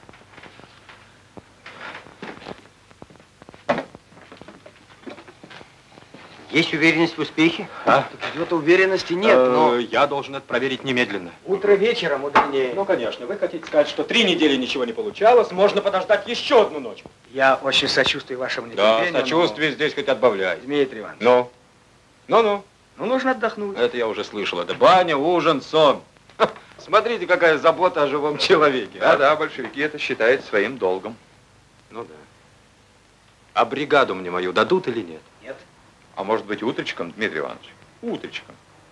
Speaker 11: Есть уверенность в успехе?
Speaker 15: А?
Speaker 10: Так идет уверенности нет,
Speaker 15: Э,
Speaker 10: но...
Speaker 15: Я должен это проверить немедленно.
Speaker 10: Утро вечера мудренее.
Speaker 15: Ну, конечно. Вы хотите сказать, что три недели ничего не получалось, можно подождать еще одну ночь.
Speaker 10: Я очень сочувствую вашему
Speaker 15: Да,
Speaker 10: нетерпению.
Speaker 15: сочувствие здесь хоть отбавляй.
Speaker 10: но... Дмитрий Иванович,
Speaker 15: Ну? Ну-ну.
Speaker 10: ну нужно отдохнуть.
Speaker 15: Это я уже слышал. Это баня, ужин, сон. Ха, смотрите, какая забота о живом человеке. а?
Speaker 13: Да-да, большевики это считают своим долгом.
Speaker 15: Ну да. А бригаду мне мою дадут или нет?
Speaker 10: Нет.
Speaker 13: А может быть, утречком, Дмитрий Иванович? Утречком.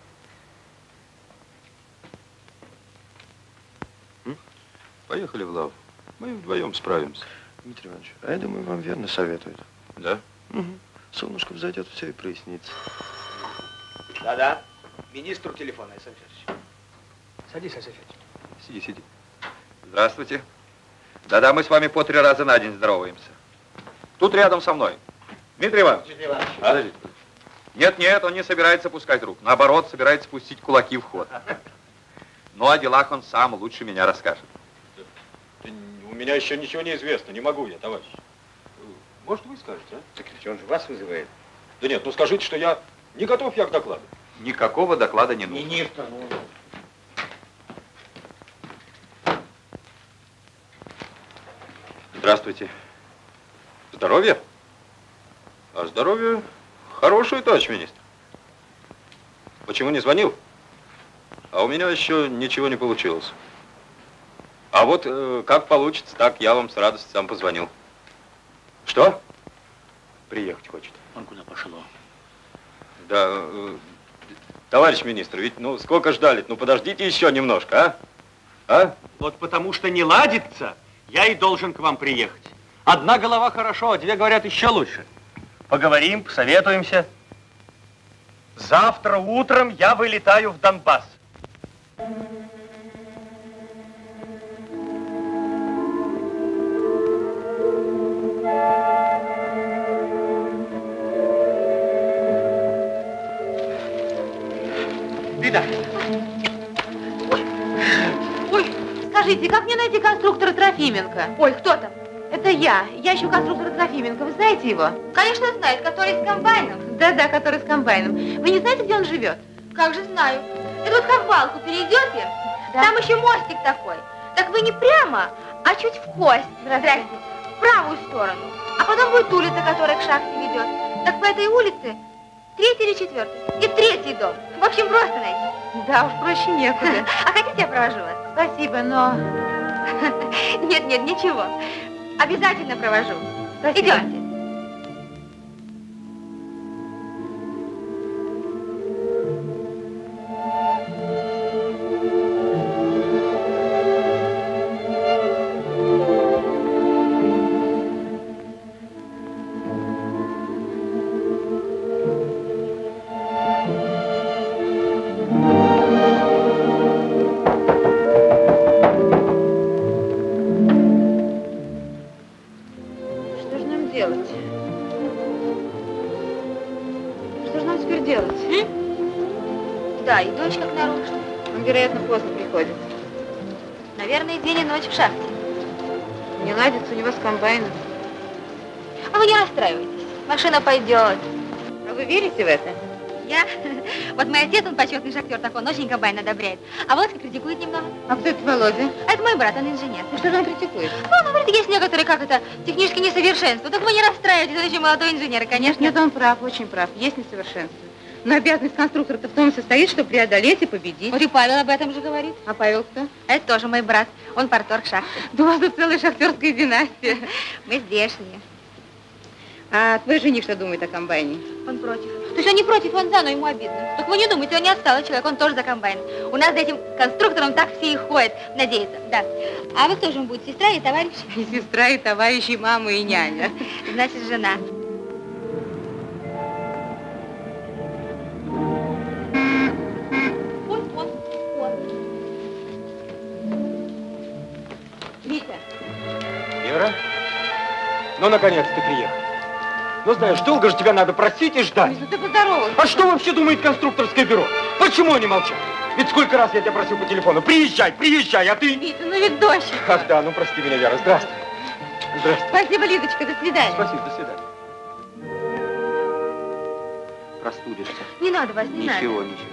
Speaker 15: М? Поехали в лаву. Мы вдвоем справимся.
Speaker 16: Дмитрий Иванович, а я думаю, вам верно советуют.
Speaker 15: Да?
Speaker 16: Угу. Солнышко взойдет, все и прояснится.
Speaker 10: Да-да. Министру телефона, Александр Федорович. Садись, Александр Федорович.
Speaker 13: Сиди, сиди. Здравствуйте. Да-да, мы с вами по три раза на день здороваемся. Тут рядом со мной. Дмитрий Иванович.
Speaker 10: Дмитрий Иванович.
Speaker 13: А? Подождите. Нет, нет, он не собирается пускать рук. Наоборот, собирается пустить кулаки в ход. Но о делах он сам лучше меня расскажет.
Speaker 15: У меня еще ничего не известно, не могу я, товарищ. Может, вы скажете, а?
Speaker 11: Так ведь он же вас вызывает.
Speaker 15: Да нет, ну скажите, что я не готов я к докладу.
Speaker 13: Никакого доклада не нужно.
Speaker 11: Министр, ну...
Speaker 13: Здравствуйте. Здоровье? А здоровье хорошее, товарищ министр. Почему не звонил? А у меня еще ничего не получилось. А вот э, как получится, так я вам с радостью сам позвонил. Что? Приехать хочет.
Speaker 17: Он куда пошел?
Speaker 13: Да, э, товарищ министр, ведь ну сколько ждали? Ну подождите еще немножко, а? А?
Speaker 14: Вот потому что не ладится, я и должен к вам приехать. Одна голова хорошо, а две говорят еще лучше. Поговорим, посоветуемся. Завтра утром я вылетаю в Донбасс.
Speaker 2: Беда. Ой. Ой, скажите, как мне найти конструктора Трофименко? Ой, кто там? Это я. Я ищу конструктора Трофименко. Вы знаете его? Конечно, знает. Который с комбайном? Да-да, который с комбайном. Вы не знаете, где он живет? Как же знаю. Это вот как балку перейдете, да. Там еще мостик такой. Так вы не прямо, а чуть в кость. Здрасте. В правую сторону. А потом будет улица, которая к шахте ведет. Так по этой улице третий или четвертый? И третий дом. В общем, просто найти. Да уж, проще некуда. А хотите, я провожу вас? Спасибо, но... Нет, нет, ничего. Обязательно провожу. Спасибо. Идемте. Вероятно, поздно приходит. Наверное, день и ночь в шахте. Не ладится у него с комбайном. А вы не расстраивайтесь. Машина пойдет. А вы верите в это? Я? Вот мой отец, он почетный шахтер, так он очень комбайн одобряет. А Володька критикует немного. А кто это Володя? А это мой брат, он инженер. И что же он критикует? Ну, он говорит, есть некоторые, как это, технические несовершенства. Так вы не расстраивайтесь, он еще молодой инженер, конечно. Нет, он прав, очень прав. Есть несовершенства. Но обязанность конструктора-то в том и состоит, чтобы преодолеть и победить. Вот и Павел об этом же говорит. А Павел кто? А это тоже мой брат. Он парторг шахты. Да у вас тут целая шахтерская династия. Мы здешние. А твой жених что думает о комбайне? Он против. То есть он не против, он за, но ему обидно. Так вы не думайте, он не отсталый человек, он тоже за комбайн. У нас за этим конструктором так все и ходят, надеются, да. А вы кто же он будет, сестра и товарищ? И сестра, и товарищ, и мама, и няня. Значит, жена. Витя.
Speaker 15: Вера? Ну, наконец ты приехал. Ну, знаешь, долго же тебя надо просить и ждать.
Speaker 2: Витя, ты поздоровайся.
Speaker 15: А что вообще думает конструкторское бюро? Почему они молчат? Ведь сколько раз я тебя просил по телефону, приезжай, приезжай, а ты...
Speaker 2: Витя, ну ведь дождь.
Speaker 15: Ах да, ну прости меня, Вера, здравствуй. Здравствуй.
Speaker 2: Спасибо, Лидочка, до свидания.
Speaker 15: Спасибо, до свидания.
Speaker 3: Простудишься.
Speaker 2: Не надо вас, не надо.
Speaker 3: Ничего, ничего.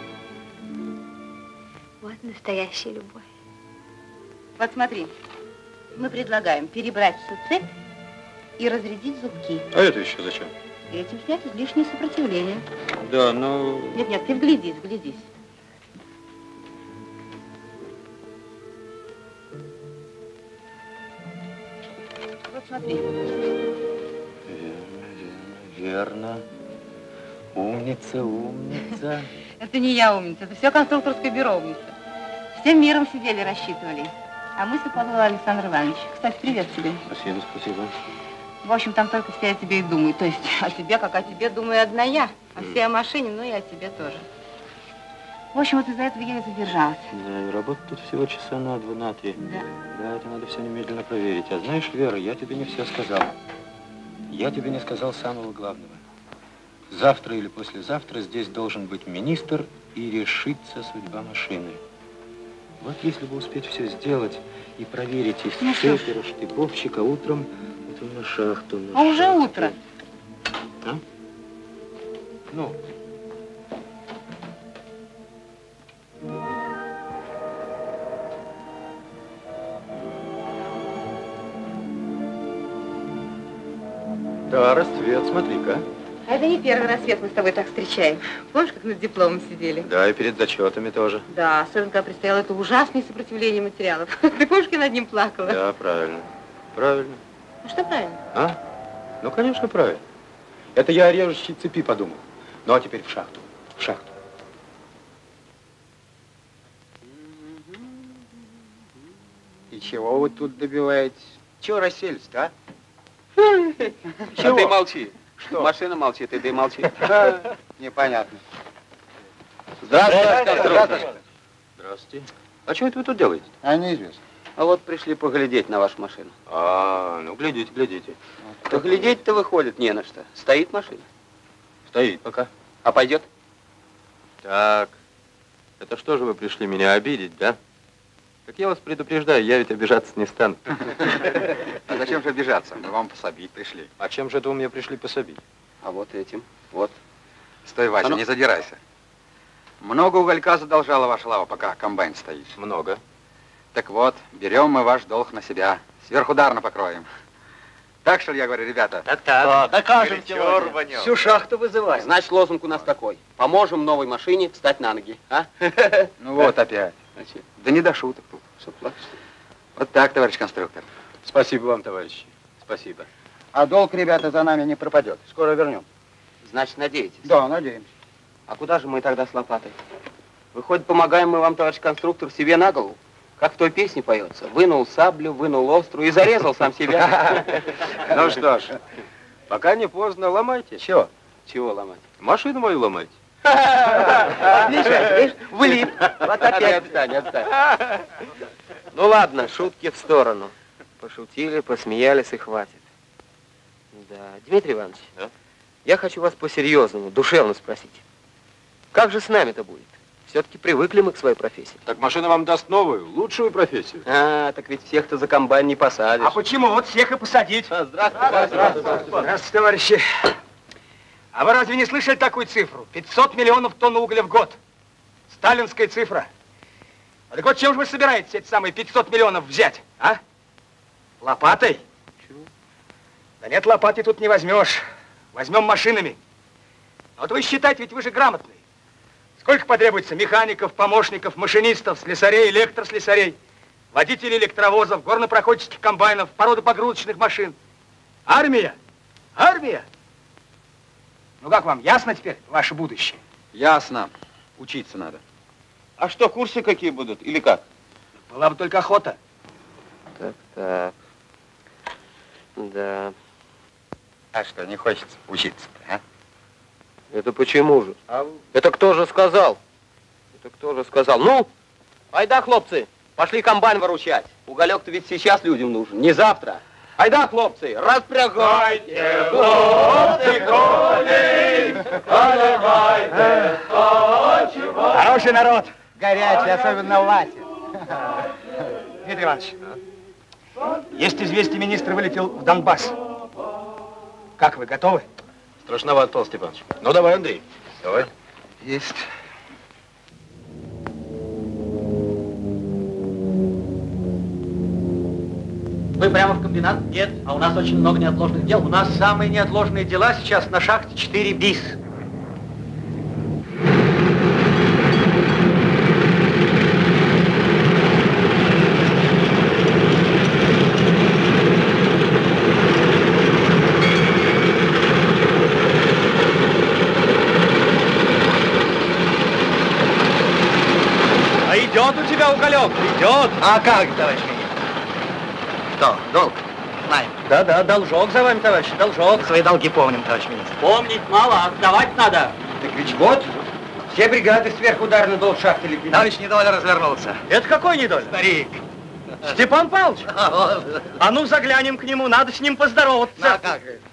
Speaker 2: Вот настоящая любовь.
Speaker 18: Вот смотри, мы предлагаем перебрать всю цепь и разрядить зубки.
Speaker 13: А это еще зачем?
Speaker 18: Этим снять излишнее сопротивление.
Speaker 13: Да, ну...
Speaker 18: Нет, нет, ты вглядись, вглядись. Вот смотри.
Speaker 17: Верно, верно, верно. Умница, умница.
Speaker 18: Это не я умница, это все конструкторское бюро умница. Всем миром сидели, рассчитывали. А мы Сапалова Александр Иванович. Кстати, привет тебе.
Speaker 17: Спасибо, спасибо.
Speaker 18: В общем, там только все о тебе и думают. То есть о тебе, как о тебе, думаю одна я. А все о машине, ну и о тебе тоже. В общем, вот из-за этого еле задержалась.
Speaker 17: Да, и работать тут всего часа на два, на три.
Speaker 18: Да.
Speaker 17: Да, это надо все немедленно проверить. А знаешь, Вера, я тебе не все сказал. Я тебе не сказал самого главного. Завтра или послезавтра здесь должен быть министр и решится судьба машины. Вот если бы успеть все сделать и проверить из
Speaker 18: Ну что?
Speaker 17: цепера, штыковщика, утром, утром на шахту. На
Speaker 18: А уже
Speaker 17: шахту.
Speaker 18: утро.
Speaker 17: А? Ну.
Speaker 16: Да, расцвет, смотри-ка.
Speaker 18: А это не первый рассвет мы с тобой так встречаем. Помнишь, как над дипломом сидели?
Speaker 16: Да, и перед зачетами тоже.
Speaker 18: Да, особенно, когда предстояло это ужасное сопротивление материалов. Ты помнишь, как я над ним плакала?
Speaker 16: Да, правильно. Правильно.
Speaker 18: А что правильно?
Speaker 17: А? Ну, конечно, правильно. Это я о режущей цепи подумал. Ну, а теперь в шахту. В шахту.
Speaker 5: И чего вы тут добиваетесь? Чего расселись-то, а?
Speaker 3: А ты молчи.
Speaker 5: Что?
Speaker 3: Машина молчит, и ты молчи.
Speaker 5: Непонятно.
Speaker 3: Здравствуйте, конструктор.
Speaker 16: Здравствуйте. А что это вы тут делаете?
Speaker 5: А неизвестно.
Speaker 3: А вот пришли поглядеть на вашу машину.
Speaker 16: А, ну глядите, глядите.
Speaker 3: Да глядеть-то выходит не на что. Стоит машина.
Speaker 16: Стоит пока.
Speaker 3: А пойдет?
Speaker 16: Так, это что же вы пришли меня обидеть, да? Как я вас предупреждаю, я ведь обижаться не стану.
Speaker 5: А зачем же обижаться? Мы вам пособить пришли.
Speaker 16: А чем же это вы мне пришли пособить?
Speaker 3: А вот этим. Вот.
Speaker 5: Стой, Вася,
Speaker 3: А ну.
Speaker 5: не задирайся. Много уголька задолжала ваша лава, пока комбайн стоит.
Speaker 16: Много.
Speaker 5: Так вот, берем мы ваш долг на себя. Сверхударно покроем. Так что ли, я говорю, ребята?
Speaker 10: Так, так.
Speaker 5: Докажем сегодня.
Speaker 10: Всю шахту вызываем.
Speaker 3: Значит, лозунг у нас такой. Поможем новой машине встать на ноги. А?
Speaker 5: Ну вот опять.
Speaker 3: Значит,
Speaker 5: Да не до шуток тут.
Speaker 3: что плачешь?
Speaker 5: Вот так, товарищ конструктор.
Speaker 16: Спасибо вам, товарищи. Спасибо.
Speaker 5: А долг, ребята, за нами не пропадет. Скоро вернем.
Speaker 3: Значит, надеетесь?
Speaker 5: Да, надеемся.
Speaker 3: А куда же мы тогда с лопатой? Выходит, помогаем мы вам, товарищ конструктор, себе на голову? Как в той песне поется. Вынул саблю, вынул острую и зарезал сам себя.
Speaker 16: Ну что ж, пока не поздно, ломайте.
Speaker 3: Чего? Чего ломать?
Speaker 16: Машину мою ломайте.
Speaker 3: Отлично, видишь, влип. Вот опять. Отстань, отстань. Ну ладно, шутки в сторону. Пошутили, посмеялись и хватит. Да, Дмитрий Иванович,
Speaker 16: Да?
Speaker 3: я хочу вас по-серьезному, душевно спросить. Как же с нами-то будет? Все-таки привыкли мы к своей профессии.
Speaker 16: Так машина вам даст новую, лучшую профессию.
Speaker 3: А, так ведь всех-то за комбайн не посадишь.
Speaker 10: А почему? Вот всех и посадить.
Speaker 3: А, здравствуйте, здравствуйте.
Speaker 10: Здравствуйте, товарищи. А вы разве не слышали такую цифру? пятьсот миллионов тонн угля в год. Сталинская цифра. А так вот, чем же вы собираетесь эти самые пятьсот миллионов взять, а? Лопатой?
Speaker 3: Чего?
Speaker 10: Да нет, лопатой тут не возьмешь. Возьмем машинами. А вот вы считайте, ведь вы же грамотные. Сколько потребуется механиков, помощников, машинистов, слесарей, электрослесарей, водителей электровозов, горнопроходческих комбайнов, породопогрузочных машин? Армия! Армия! Ну как вам, ясно теперь ваше будущее?
Speaker 5: Ясно. Учиться надо.
Speaker 3: А что, курсы какие будут? Или как?
Speaker 10: Была бы только охота.
Speaker 3: Так, так. Да.
Speaker 5: А что, не хочется учиться-то, а?
Speaker 3: Это почему же?
Speaker 5: А...
Speaker 3: Это кто же сказал? Это кто же сказал? Ну, айда, хлопцы, пошли комбайн выручать. Уголек-то ведь сейчас людям нужен, не завтра. Айда, хлопцы, распрягайте, хлопцы, коней, поливайте, почему.
Speaker 10: Хороший народ.
Speaker 4: Горячий, особенно Вася.
Speaker 10: Дмитрий Иванович, есть известие, министр вылетел в Донбасс. Как вы, готовы?
Speaker 16: Страшновато, Павел Степанович. Ну давай, Андрей. Давай.
Speaker 5: Есть.
Speaker 10: Вы прямо в комбинат? Нет, а у нас очень много неотложных дел. У нас самые неотложные дела сейчас на шахте четыре БИС.
Speaker 14: А идет у тебя уголек, идет.
Speaker 4: А как, товарищ министр? Что, долг? Знаем.
Speaker 14: Да-да, должок за вами, товарищ, должок.
Speaker 4: Свои долги помним, товарищ министр.
Speaker 14: Помнить мало, отдавать надо.
Speaker 10: Так ведь вот, все бригады сверхударный долг шахты ликвидируют.
Speaker 4: Товарищ Недоля развернулся.
Speaker 14: Это какой недоль?
Speaker 4: Старик.
Speaker 14: Степан Павлович? А ну заглянем к нему, надо с ним поздороваться.
Speaker 4: Ну, а как же?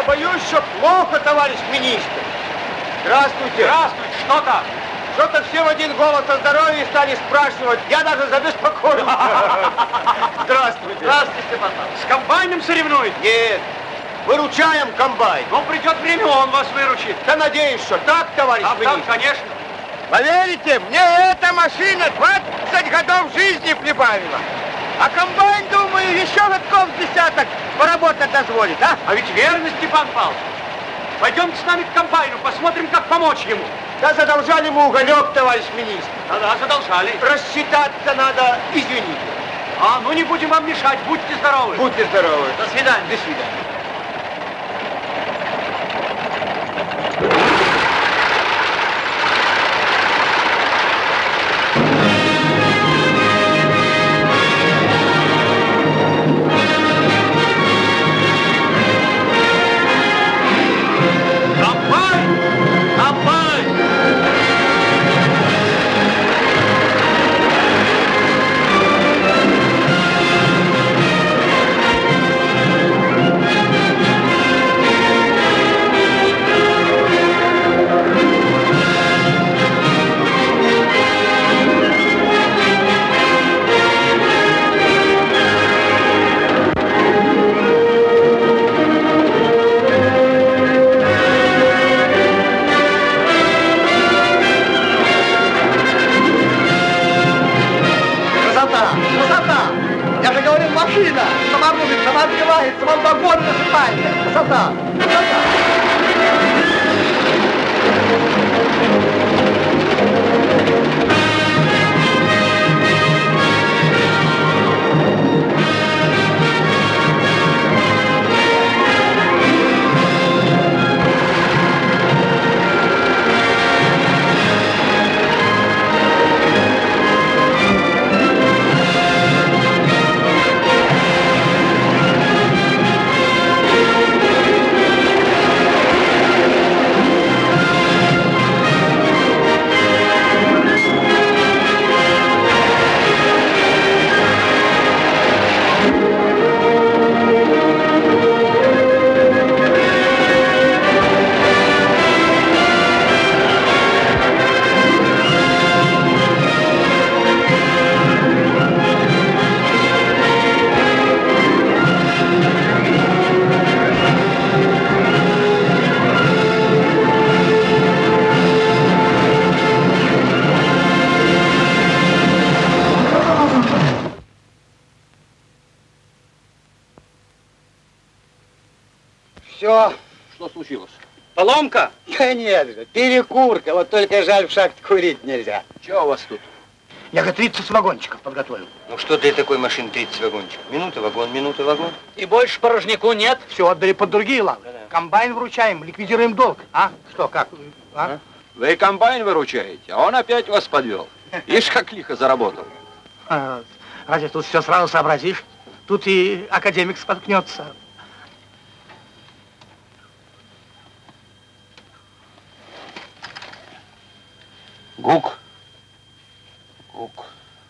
Speaker 11: боюсь, что плохо, товарищ министр. Здравствуйте.
Speaker 14: Здравствуйте, что там?
Speaker 11: Что-то все в один голос о здоровье стали спрашивать. Я даже забеспокоился. Здравствуйте.
Speaker 14: Здравствуйте, Степан Павлович. С комбайном соревнуетесь?
Speaker 11: Нет, выручаем комбайн.
Speaker 14: Но придет время, он вас выручит.
Speaker 11: Да надеюсь, что так, товарищ
Speaker 14: А
Speaker 11: министр.
Speaker 14: так, конечно.
Speaker 11: Поверите, мне эта машина двадцать годов жизни прибавила. А комбайн, думаю, еще годков десяток поработать дозволит, а?
Speaker 14: А ведь верно, Степан Павлович. Пойдемте с нами к комбайну, посмотрим, как помочь ему.
Speaker 11: Да задолжали ему уголек, товарищ министр.
Speaker 14: Да-да, задолжали.
Speaker 11: Рассчитаться надо, извините.
Speaker 14: А, ну не будем вам мешать, будьте здоровы.
Speaker 11: Будьте здоровы.
Speaker 14: До свидания.
Speaker 11: До свидания.
Speaker 4: Все.
Speaker 3: Что случилось?
Speaker 4: Поломка? Да нет, перекурка. Вот только жаль, в шахте курить нельзя.
Speaker 3: Чего у вас тут?
Speaker 4: Я говорю, тридцать вагончиков подготовил.
Speaker 11: Ну что для такой машины тридцать вагончиков? Минута вагон, минута вагон.
Speaker 4: И больше порожняку нет? Все, отдали под другие лавы. Да, да. Комбайн вручаем, ликвидируем долг. А? Что, как? А?
Speaker 13: Вы комбайн выручаете, а он опять вас подвел. Ишь, как лихо заработал.
Speaker 4: А, разве тут все сразу сообразишь? Тут и академик споткнется.
Speaker 13: Гук. Гук.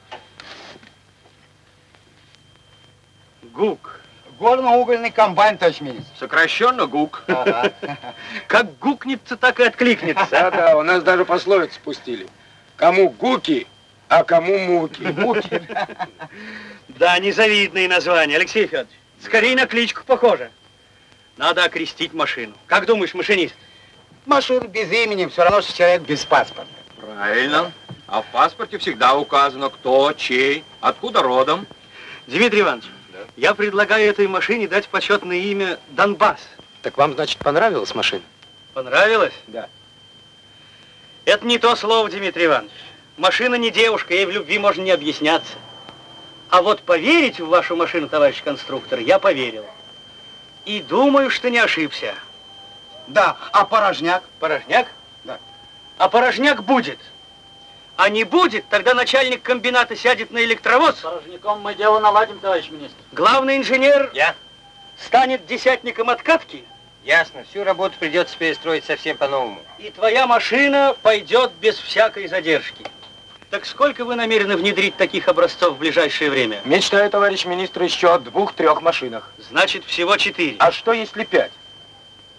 Speaker 4: ГУК. Горно-угольный комбайн, товарищ министр.
Speaker 13: Сокращенно ГУК.
Speaker 4: Ага.
Speaker 10: Как гукнется, так и откликнется.
Speaker 5: Да-да, у нас даже пословицу пустили. Кому гуки, а кому муки.
Speaker 10: Муки. Да, незавидные названия, Алексей Федорович. Скорее на кличку похоже. Надо окрестить машину. Как думаешь, машинист?
Speaker 4: Машина без имени, все равно, что человек без паспорта.
Speaker 13: Правильно. А в паспорте всегда указано, кто, чей, откуда родом.
Speaker 10: Дмитрий Иванович, да? Я предлагаю этой машине дать почетное имя Донбасс.
Speaker 17: Так вам, значит, понравилась машина?
Speaker 10: Понравилось?
Speaker 17: Да.
Speaker 10: Это не то слово, Дмитрий Иванович. Машина не девушка, ей в любви можно не объясняться. А вот поверить в вашу машину, товарищ конструктор, я поверил. И думаю, что не ошибся.
Speaker 4: Да, а порожняк?
Speaker 10: Порожняк?
Speaker 4: Да.
Speaker 10: А порожняк будет. А не будет, тогда начальник комбината сядет на электровоз.
Speaker 1: С порожняком мы дело наладим, товарищ министр.
Speaker 10: Главный инженер
Speaker 11: Я?
Speaker 10: станет десятником откатки.
Speaker 11: Ясно, всю работу придется перестроить совсем по-новому.
Speaker 10: И твоя машина пойдет без всякой задержки. Так сколько вы намерены внедрить таких образцов в ближайшее время?
Speaker 17: Мечтаю, товарищ министр, еще о двух-трех машинах.
Speaker 10: Значит, всего четыре.
Speaker 17: А что, если пять?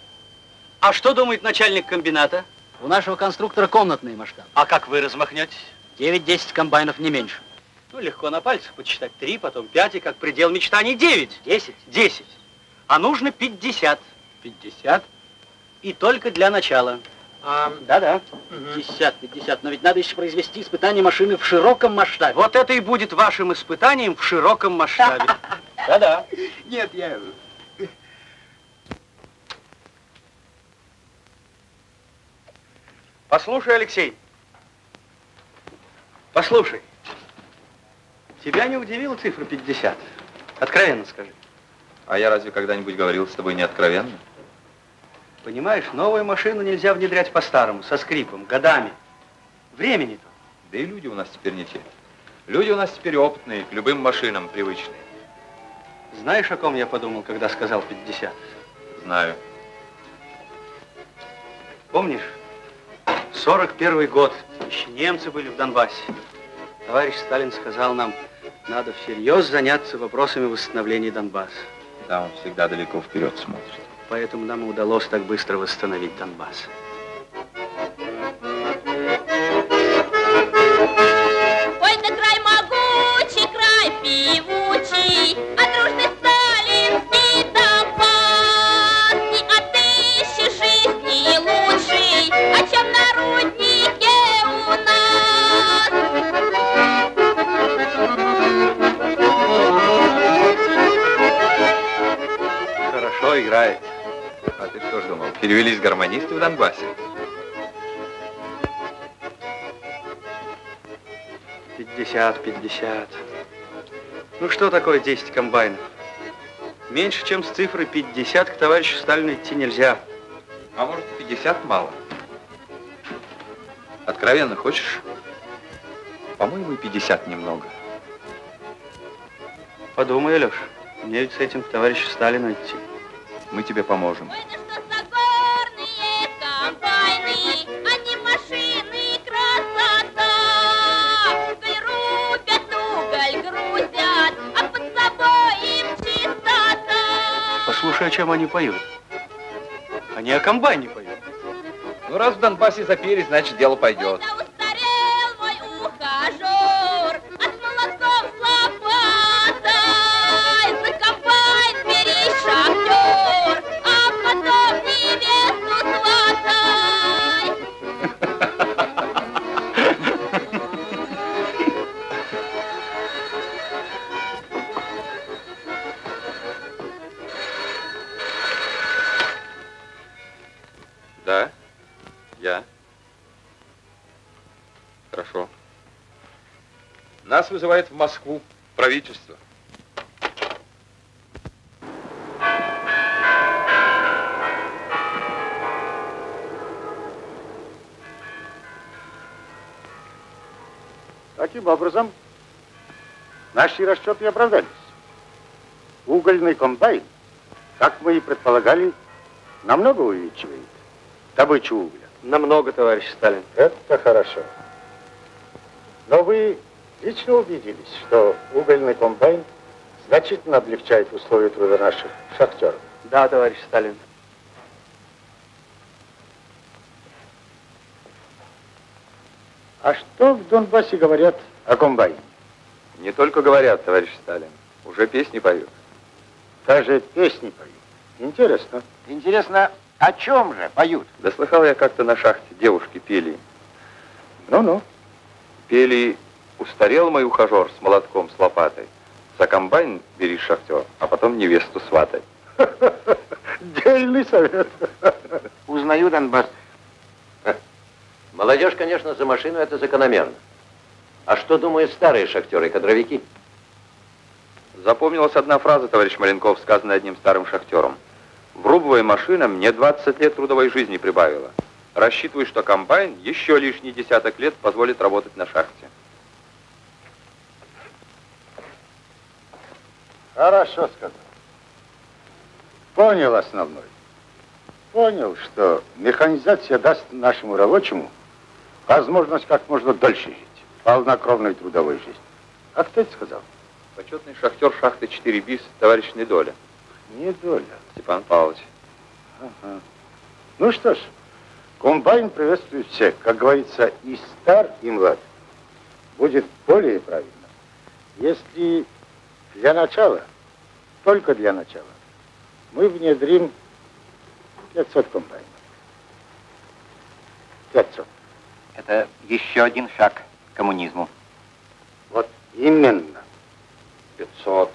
Speaker 10: А что думает начальник комбината?
Speaker 1: У нашего конструктора комнатные масштабы.
Speaker 10: А как вы размахнетесь?
Speaker 1: девять-десять комбайнов, не меньше.
Speaker 10: Ну, легко на пальцах подсчитать. Три, потом пять, и как предел мечтаний девять.
Speaker 1: Десять?
Speaker 10: Десять. А нужно пятьдесят.
Speaker 1: Пятьдесят?
Speaker 10: И только для начала.
Speaker 1: А,
Speaker 10: Да-да.
Speaker 1: Пятьдесят, пятьдесят. Но ведь надо еще произвести испытание машины в широком масштабе.
Speaker 10: Вот это и будет вашим испытанием в широком масштабе. Да-да.
Speaker 11: Нет, я...
Speaker 10: Послушай, Алексей. Послушай. Тебя не удивила цифра пятьдесят? Откровенно скажи.
Speaker 16: А я разве когда-нибудь говорил с тобой неоткровенно?
Speaker 10: Понимаешь, новую машину нельзя внедрять по-старому, со скрипом, годами. Времени-то.
Speaker 16: Да и люди у нас теперь не те. Люди у нас теперь опытные, к любым машинам привычные.
Speaker 10: Знаешь, о ком я подумал, когда сказал пятьдесят?
Speaker 16: Знаю.
Speaker 10: Помнишь, сорок первый год, еще немцы были в Донбассе. Товарищ Сталин сказал нам, надо всерьез заняться вопросами восстановления Донбасса.
Speaker 16: Да, он всегда далеко вперед смотрит.
Speaker 10: Поэтому нам и удалось так быстро восстановить Донбасс.
Speaker 19: Ой, да край могучий, край певучий, а дружный сталинский Донбасс. Не отыщешь жизни лучшей, а чем на руднике у
Speaker 10: нас. Хорошо играет.
Speaker 16: А ты что ж думал, перевелись гармонисты в Донбассе?
Speaker 10: пятьдесят, пятьдесят. Ну что такое десять комбайнов? Меньше, чем с цифрой пятьдесят к товарищу Сталину идти нельзя.
Speaker 16: А может, пятьдесят мало? Откровенно хочешь? По-моему, и пятьдесят немного.
Speaker 10: Подумай, Алёш, мне ведь с этим к товарищу Сталину идти.
Speaker 16: Мы тебе поможем.
Speaker 19: Комбайны, они машины, красота. Уголь рубят, уголь грузят, а под собой им чистота.
Speaker 10: Послушай, о чем они поют. Они о комбайне поют.
Speaker 16: Ну, раз в Донбассе запели, значит, дело пойдет.
Speaker 19: Устарел мой ухажер, а с молотком с лопатой. За комбайн бери, шахтер, а потом невесту сватай.
Speaker 16: Да, я. Хорошо. Нас вызывает в Москву правительство.
Speaker 5: Таким образом, наши расчеты оправдались. Угольный комбайн, как мы и предполагали, намного увеличивает добычу угля.
Speaker 10: Намного, товарищ Сталин.
Speaker 5: Это хорошо. Но вы лично убедились, что угольный комбайн значительно облегчает условия труда наших шахтеров.
Speaker 10: Да, товарищ Сталин.
Speaker 5: А что в Донбассе говорят о комбайне?
Speaker 16: Не только говорят, товарищ Сталин, уже песни поют.
Speaker 5: Даже песни поют. Интересно.
Speaker 11: Интересно, о чем же поют?
Speaker 16: Да слыхал я как-то на шахте, девушки пели.
Speaker 5: Ну-ну.
Speaker 16: Пели «Устарел мой ухажер с молотком, с лопатой. За комбайн бери, шахтер, а потом невесту сватай».
Speaker 5: Дельный совет.
Speaker 11: Узнаю Донбасс.
Speaker 20: Молодежь, конечно, за машину, это закономерно. А что думают старые шахтеры, кадровики?
Speaker 16: Запомнилась одна фраза, товарищ Маленков, сказанная одним старым шахтером. «Врубовая машина мне двадцать лет трудовой жизни прибавила. Рассчитываю, что комбайн еще лишний десяток лет позволит работать на шахте».
Speaker 5: Хорошо сказал. Понял основной. Понял, что механизация даст нашему рабочему возможность как можно дольше жить. Полнокровной трудовой жизни. А кто это сказал?
Speaker 16: Почетный шахтер шахты четыре БИС, товарищ Недоля.
Speaker 5: Недоля.
Speaker 16: Степан Павлович.
Speaker 5: Ага. Ну что ж, комбайн приветствует всех. Как говорится, и стар, и млад. Будет более правильно, если для начала, только для начала, мы внедрим пятьсот комбайнов. пятьсот.
Speaker 11: Это еще один шаг к коммунизму.
Speaker 5: Вот именно.
Speaker 13: пятьсот.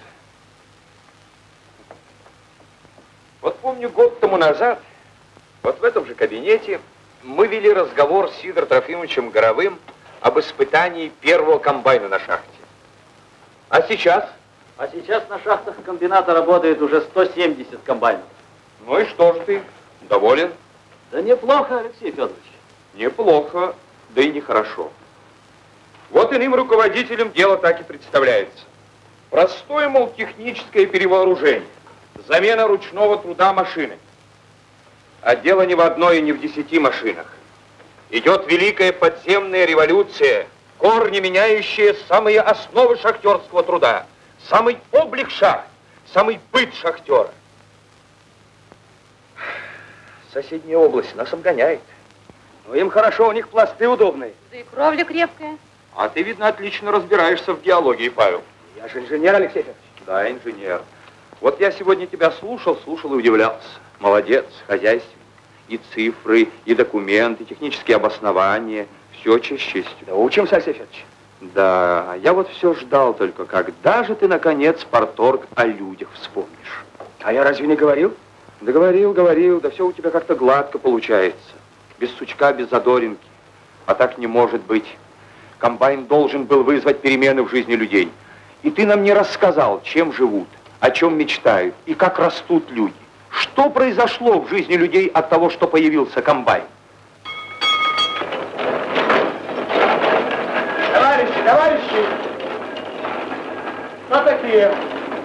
Speaker 13: Вот помню, год тому назад, вот в этом же кабинете, мы вели разговор с Сидором Трофимовичем Горовым об испытании первого комбайна на шахте. А сейчас?
Speaker 1: А сейчас на шахтах комбината работает уже сто семьдесят комбайнов.
Speaker 13: Ну и что ж ты? Доволен?
Speaker 1: Да неплохо, Алексей Федорович.
Speaker 13: Неплохо, да и нехорошо. Вот иным руководителям дело так и представляется. Простое, мол, техническое перевооружение. Замена ручного труда машины. А дело не в одной и не в десяти машинах. Идет великая подземная революция, корни меняющие самые основы шахтерского труда, самый облик шахт, самый быт шахтера. Соседняя область нас обгоняет.
Speaker 10: Ну, им хорошо, у них пласты удобные.
Speaker 2: Да и кровля крепкая.
Speaker 13: А ты, видно, отлично разбираешься в геологии, Павел.
Speaker 10: Я же инженер, Алексей Федорович.
Speaker 13: Да, инженер. Вот я сегодня тебя слушал, слушал и удивлялся. Молодец, хозяйственный. И цифры, и документы, технические обоснования. Все честь честью.
Speaker 10: Да учимся, Алексей Федорович.
Speaker 13: Да, я вот все ждал только, когда же ты, наконец, парторг о людях вспомнишь.
Speaker 10: А я разве не говорил?
Speaker 13: Да говорил, говорил, да все у тебя как-то гладко получается. Без сучка, без задоринки. А так не может быть. Комбайн должен был вызвать перемены в жизни людей. И ты нам не рассказал, чем живут, о чем мечтают и как растут люди. Что произошло в жизни людей от того, что появился комбайн?
Speaker 4: Товарищи, товарищи! Кто такие?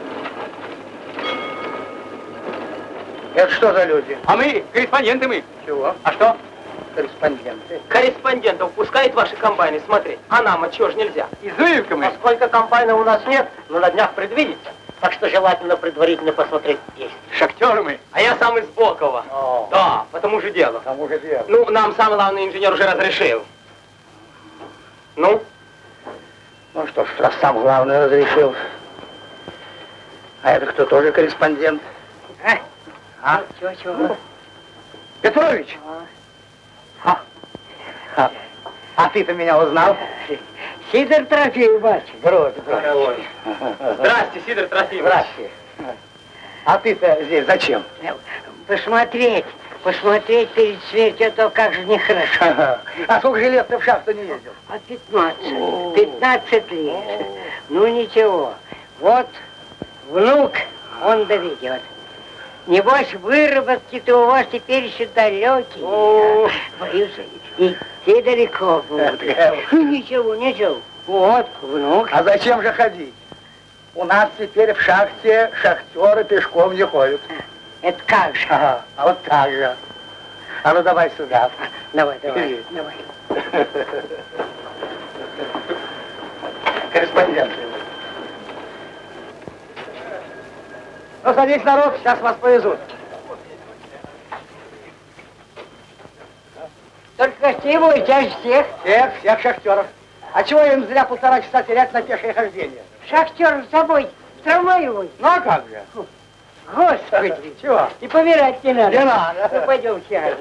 Speaker 4: Это что за люди?
Speaker 10: А мы, корреспонденты мы.
Speaker 4: Чего?
Speaker 10: А что?
Speaker 4: Корреспонденты.
Speaker 21: Корреспондентов пускают ваши комбайны смотреть, а нам от чего ж нельзя?
Speaker 10: Изуевка мы.
Speaker 21: Поскольку комбайнов у нас нет, но на днях предвидится. Так что желательно предварительно посмотреть есть.
Speaker 10: Шахтеры мы.
Speaker 21: А я сам из Бокова.
Speaker 4: О.
Speaker 21: Да, по тому же делу.
Speaker 4: Тому же делу.
Speaker 21: Ну, нам самый главный инженер уже разрешил. Ну?
Speaker 4: Ну что ж, раз сам главный разрешил. А это кто, тоже корреспондент?
Speaker 21: А?
Speaker 4: А?
Speaker 21: Чего, чего?
Speaker 4: Петрович! А, а, а ты-то меня узнал?
Speaker 21: Сидор Трофимович, батя.
Speaker 4: Здравствуй, здравствуй.
Speaker 21: Здрасте, Сидор Трофимович.
Speaker 4: Здрасте. А ты-то здесь зачем?
Speaker 21: Посмотреть, посмотреть перед смертью, а то как же нехорошо.
Speaker 4: Ага. А сколько же лет ты в шахту не ездил?
Speaker 21: А пятнадцать. Пятнадцать лет. Ну ничего. Вот внук, он доведет. Небось, выработки-то у вас теперь еще далекие.
Speaker 4: О.
Speaker 21: Боюсь, идти далеко будут. Ничего, ничего. Вот, внук.
Speaker 4: А зачем же ходить? У нас теперь в шахте шахтеры пешком не ходят.
Speaker 21: Это как же?
Speaker 4: Ага, а вот так же. А ну давай сюда.
Speaker 21: Давай, давай, давай.
Speaker 4: Корреспонденты. Ну, садись, народ, сейчас вас повезут.
Speaker 21: Только гостей будет чаще всех.
Speaker 4: Всех, всех шахтеров. А чего им зря полтора часа терять на пешее хождение?
Speaker 21: Шахтер с собой в трамвае возит.
Speaker 4: Ну, а как же?
Speaker 21: Господи.
Speaker 4: Чего?
Speaker 21: И помирать не надо.
Speaker 4: Не надо.
Speaker 21: Ну, пойдем сядем.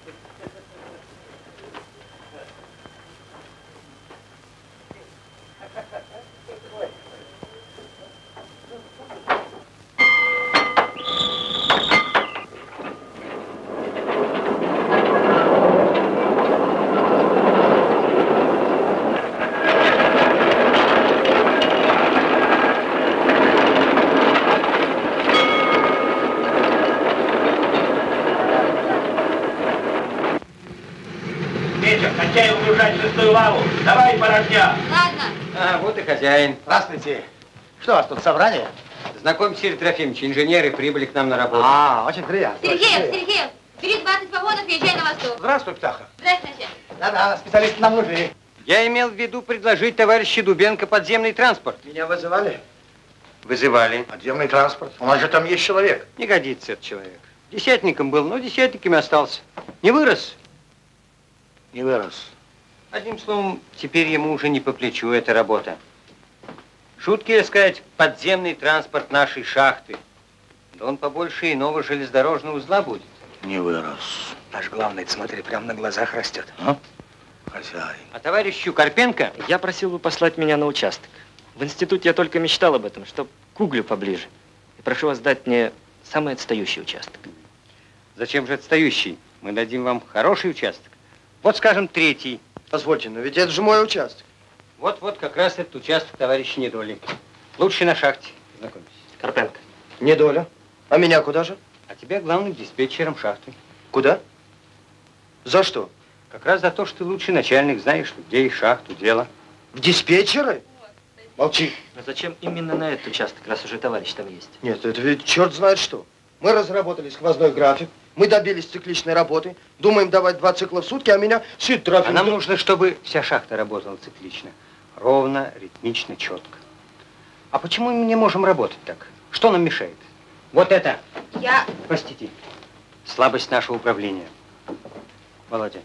Speaker 14: Давай, порожня.
Speaker 2: Ладно.
Speaker 3: А, вот и хозяин.
Speaker 4: Здравствуйте. Что у вас тут собрание?
Speaker 3: Знакомьтесь, Сергей Трофимович, инженеры прибыли к нам на работу.
Speaker 4: А, очень приятно.
Speaker 2: Сергеев, Сергеев, бери двадцать вагонов, езжай на восток.
Speaker 4: Здравствуй, Птаха.
Speaker 2: Здрасте, начальник.
Speaker 4: Да-да, специалисты нам нужны.
Speaker 3: Я имел в виду предложить товарищу Дубенко подземный транспорт.
Speaker 4: Меня вызывали?
Speaker 3: Вызывали.
Speaker 4: Подземный транспорт. У нас же там есть человек.
Speaker 3: Не годится этот человек. Десятником был, но десятниками остался.
Speaker 11: Не вырос?
Speaker 4: Не вырос.
Speaker 11: Одним словом, теперь ему уже не по плечу эта работа. Шутки, так сказать, подземный транспорт нашей шахты. Да он побольше иного железнодорожного узла будет.
Speaker 4: Не вырос.
Speaker 10: Наш главный, смотри, прямо на глазах растет.
Speaker 4: А? Хозяин.
Speaker 11: А товарищу Карпенко?
Speaker 7: Я просил бы послать меня на участок. В институте я только мечтал об этом, чтоб к углю поближе. И прошу вас дать мне самый отстающий участок.
Speaker 11: Зачем же отстающий? Мы дадим вам хороший участок. Вот, скажем, третий.
Speaker 22: Позвольте, но ведь это же мой участок.
Speaker 11: Вот-вот как раз этот участок, товарищ Недоли. Лучше на шахте. Знакомьтесь.
Speaker 7: Карпенко.
Speaker 22: Недоля. А меня куда же?
Speaker 11: А тебя главным диспетчером шахты.
Speaker 22: Куда? За что?
Speaker 11: Как раз за то, что ты лучший начальник, знаешь людей, шахту, дело.
Speaker 22: В диспетчеры? Молчи.
Speaker 7: Но зачем именно на этот участок, раз уже товарищ там есть?
Speaker 22: Нет, это ведь черт знает что. Мы разработали сквозной график, мы добились цикличной работы, думаем давать два цикла в сутки, а меня Сид Трофимович...
Speaker 11: А нам нужно, чтобы вся шахта работала циклично. Ровно, ритмично, четко. А почему мы не можем работать так? Что нам мешает? Вот это.
Speaker 2: Я...
Speaker 11: Простите. Слабость нашего управления. Володя.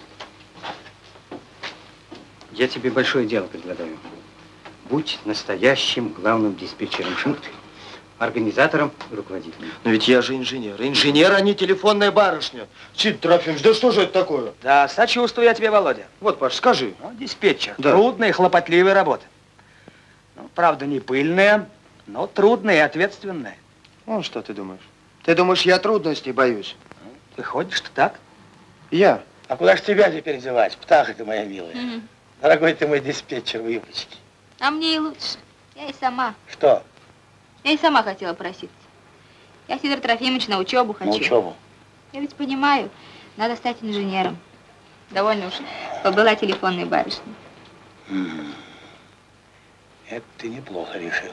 Speaker 11: Я тебе большое дело предлагаю. Будь настоящим главным диспетчером шахты, организатором и руководителем.
Speaker 22: Но ведь я же инженер. Инженер, а не телефонная барышня. Сид Трофимович, да что же это такое?
Speaker 10: Да, сочувствую я тебе, Володя.
Speaker 22: Вот, Паш, скажи.
Speaker 10: Ну, диспетчер.
Speaker 22: Да.
Speaker 10: Трудная и хлопотливая работа. Ну, правда, не пыльная, но трудная и ответственная.
Speaker 22: Ну, что ты думаешь? Ты думаешь, я трудностей боюсь?
Speaker 10: Выходишь-то так?
Speaker 22: Я?
Speaker 4: А куда ж тебя теперь девать, птаха ты моя милая?
Speaker 2: Мгм.
Speaker 4: Дорогой ты мой диспетчер в юбочке.
Speaker 2: А мне и лучше. Я и сама.
Speaker 4: Что?
Speaker 2: Я и сама хотела проситься. Я, Сидор Трофимович, на учебу хочу.
Speaker 4: На учебу?
Speaker 2: Я ведь понимаю, надо стать инженером. Довольно уж побыла телефонной барышней.
Speaker 4: М. Это ты неплохо решила.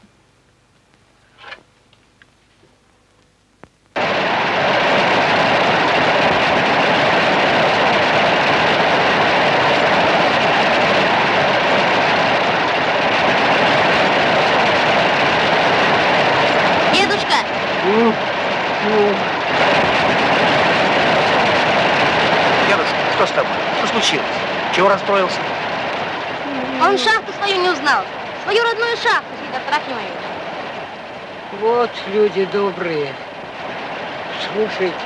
Speaker 2: Дедушка!
Speaker 4: Дедушка, что с тобой? Что случилось? Чего расстроился?
Speaker 12: Он шахту свою не узнал. Свою родную шахту, Сидор Трофимович.
Speaker 21: Вот люди добрые. Слушайте,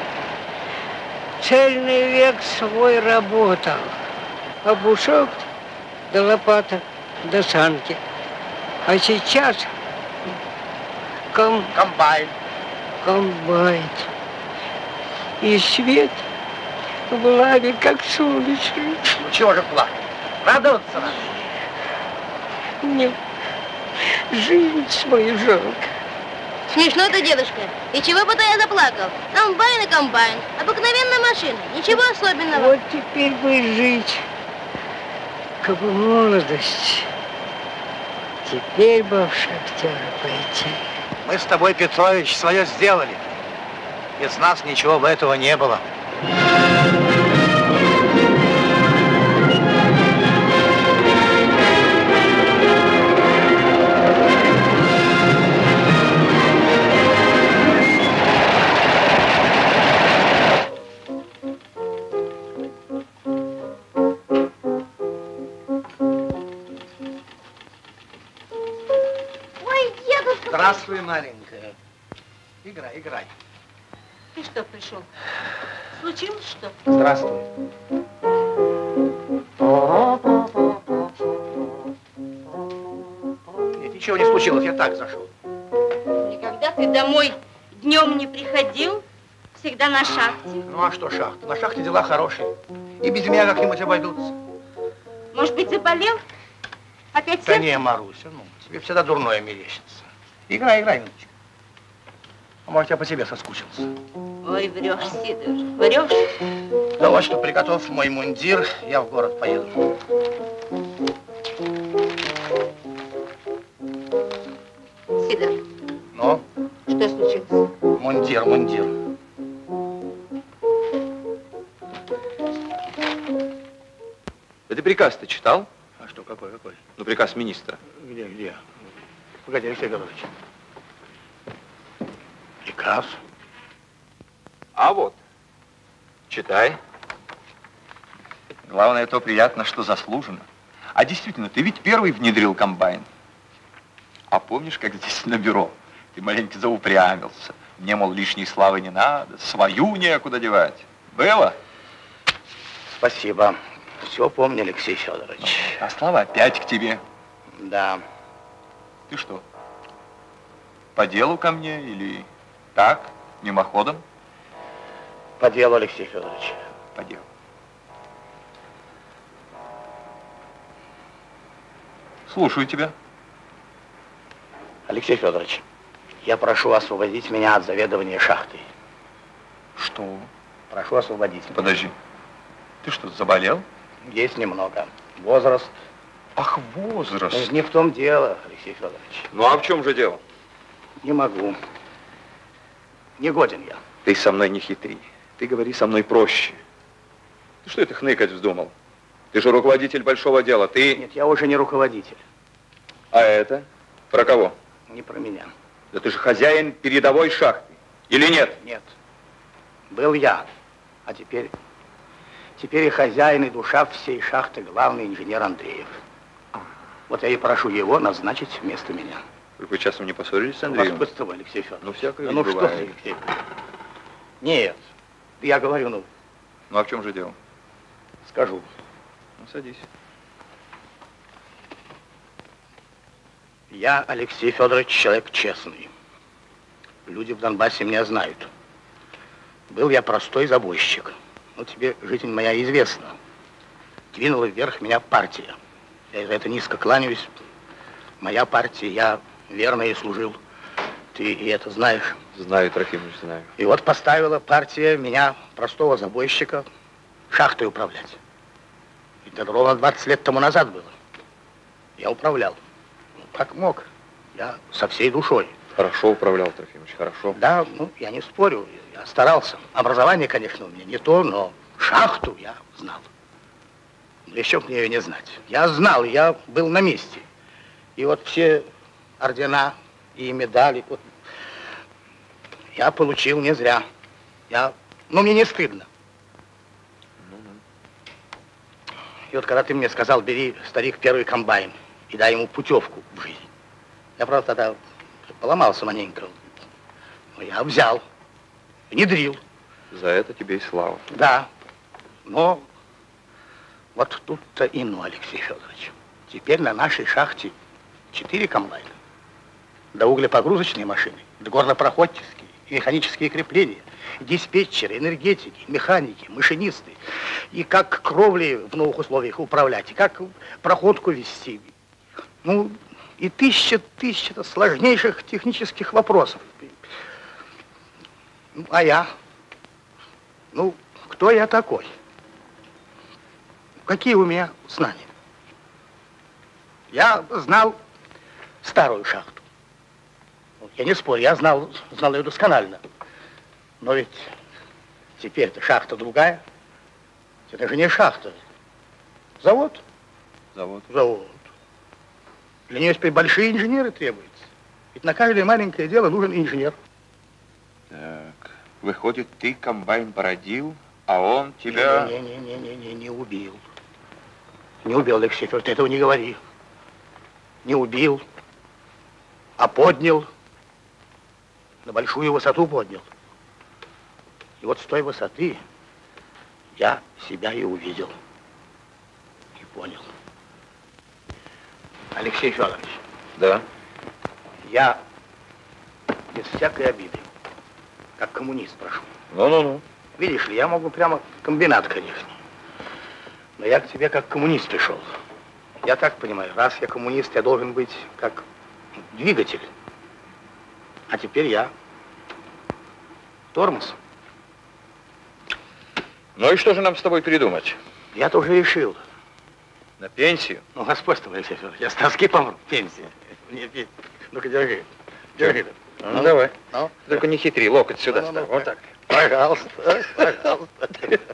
Speaker 21: цельный век свой работал. А бушок да лопата да санки. А сейчас ком...
Speaker 4: комбайн.
Speaker 21: Комбайн. И свет в лаве, как солнечный.
Speaker 4: Ну чего же плакать? Радоваться надо.
Speaker 21: Мне жизнь свою жалко.
Speaker 12: Смешно ты, дедушка. И чего бы то я заплакал? Комбайн и комбайн. Обыкновенная машина. Ничего особенного.
Speaker 21: Вот теперь бы жить, как бы молодость. Теперь бы в шахтера пойти.
Speaker 4: Мы с тобой, Петрович, свое сделали. Без нас ничего бы этого не было.
Speaker 12: Ой, дедушка.
Speaker 4: Здравствуй, маленькая. Играй, играй.
Speaker 12: Ты что, пришел? Случилось что?
Speaker 4: Здравствуй. Нет, ничего не случилось, я так зашел.
Speaker 12: Никогда ты домой днем не приходил? Всегда на шахте.
Speaker 4: Ну а что шахта? На шахте дела хорошие. И без меня как-нибудь обойдутся.
Speaker 12: Может быть, заболел? Опять
Speaker 4: Да
Speaker 12: сердце?
Speaker 4: не, Маруся, ну, тебе всегда дурное мерещится. Играй, играй, Ниночка. А может, я по тебе соскучился.
Speaker 12: Ой, врешь, Сидор, врешь.
Speaker 4: Да вот что, приготовь мой мундир, я в город поеду.
Speaker 12: Сидор,
Speaker 4: Ну,
Speaker 12: что случилось?
Speaker 4: мундир, мундир.
Speaker 16: Ты приказ-то читал?
Speaker 4: А что, какой, какой?
Speaker 16: Ну, приказ министра.
Speaker 4: Где, где? Погоди, Алексей Петрович. Приказ?
Speaker 16: А вот. Читай.
Speaker 13: Главное, то приятно, что заслуженно. А действительно, ты ведь первый внедрил комбайн. А помнишь, как здесь на бюро ты маленько заупрямился? Мне, мол, лишней славы не надо, свою некуда девать. Было?
Speaker 4: Спасибо. Все помню, Алексей Федорович.
Speaker 13: А слава опять к тебе.
Speaker 4: Да.
Speaker 13: Ты что, по делу ко мне или так, мимоходом?
Speaker 4: По делу, Алексей Федорович.
Speaker 13: По делу. Слушаю тебя.
Speaker 4: Алексей Федорович, я прошу освободить меня от заведования шахтой.
Speaker 13: Что?
Speaker 4: Прошу освободить меня.
Speaker 13: Подожди. Ты что, заболел?
Speaker 4: Есть немного. Возраст.
Speaker 13: Ах, возраст.
Speaker 4: Не в том дело, Алексей Федорович.
Speaker 16: Ну а в чем же дело?
Speaker 4: Не могу. Не годен я.
Speaker 16: Ты со мной не хитри. Ты говори со мной проще. Ты что это хныкать вздумал? Ты же руководитель большого дела. Ты...
Speaker 4: Нет, я уже не руководитель.
Speaker 16: А это? Про кого?
Speaker 4: Не про меня.
Speaker 16: Да ты же хозяин передовой шахты. Или нет?
Speaker 4: Нет. Был я. А теперь... Теперь и хозяин, и душа всей шахты главный инженер Андреев. Вот я и прошу его назначить вместо меня.
Speaker 16: Вы часом не поссорились с Андреем?
Speaker 4: У вас быстро, Алексей Федорович.
Speaker 16: Ну, всякое
Speaker 4: да, ну
Speaker 16: бывает.
Speaker 4: что, Алексей Федорович? Нет. Я говорю, ну...
Speaker 16: Ну, а в чем же дело?
Speaker 4: Скажу.
Speaker 16: Ну, садись.
Speaker 4: Я, Алексей Федорович, человек честный. Люди в Донбассе меня знают. Был я простой забойщик. Ну, тебе, жизнь моя, известна. Двинула вверх меня партия. Я за это низко кланяюсь. Моя партия, я верно ей служил. Ты и это знаешь.
Speaker 16: Знаю, Трофимович, знаю.
Speaker 4: И вот поставила партия меня, простого забойщика, шахтой управлять. Ведь это ровно двадцать лет тому назад было. Я управлял. Ну, как мог. Я со всей душой.
Speaker 16: Хорошо управлял, Трофимович, хорошо.
Speaker 4: Да, ну, я не спорю, я старался. Образование, конечно, у меня не то, но шахту я знал. Еще б мне ее не знать. Я знал, я был на месте. И вот все ордена и медали, вот, я получил не зря. Я, ну, мне не стыдно. И вот когда ты мне сказал, бери, старик, первый комбайн и дай ему путевку в жизнь. Я, правда, тогда поломался маленько. Но я взял, внедрил.
Speaker 16: За это тебе и слава.
Speaker 4: Да. Но вот тут-то и ну, Алексей Федорович. Теперь на нашей шахте четыре комбайна. Да углепогрузочные машины, да горнопроходческие, и механические крепления, диспетчеры, энергетики, механики, машинисты. И как кровли в новых условиях управлять, и как проходку вести. Ну, и тысяча, тысяча сложнейших технических вопросов. Ну, а я? Ну, кто я такой? Какие у меня знания? Я знал старую шахту. Я не спорю, я знал, знал ее досконально. Но ведь теперь-то шахта другая. Это же не шахта. Завод.
Speaker 16: Завод.
Speaker 4: Завод. Для нее теперь большие инженеры требуются. Ведь на каждое маленькое дело нужен инженер.
Speaker 13: Так, выходит, ты комбайн породил, а он тебя...
Speaker 4: Не-не-не-не-не, не убил. Не убил, Алексей Федорович, ты этого не говори. Не убил, а поднял. На большую высоту поднял. И вот с той высоты я себя и увидел. И понял. Алексей Федорович.
Speaker 16: Да?
Speaker 4: Я без всякой обиды, как коммунист, прошу.
Speaker 16: Ну-ну-ну.
Speaker 4: Видишь ли, я могу прямо комбинат, конечно. Но я к тебе как коммунист пришел. Я так понимаю, раз я коммунист, я должен быть как двигатель. А теперь я тормоз.
Speaker 16: Ну и что же нам с тобой передумать?
Speaker 4: Я-то уже решил.
Speaker 16: На пенсию?
Speaker 4: Ну, Господь твой, Алексей Федорович, я с тоски помру. Пенсия. Ну-ка, держи. Держи.
Speaker 16: Ну, ну, давай.
Speaker 4: Ну?
Speaker 16: Только не хитри, локоть сюда
Speaker 4: Ну,
Speaker 16: ставь.
Speaker 4: ну,
Speaker 16: Вот так.
Speaker 4: Пожалуйста, пожалуйста.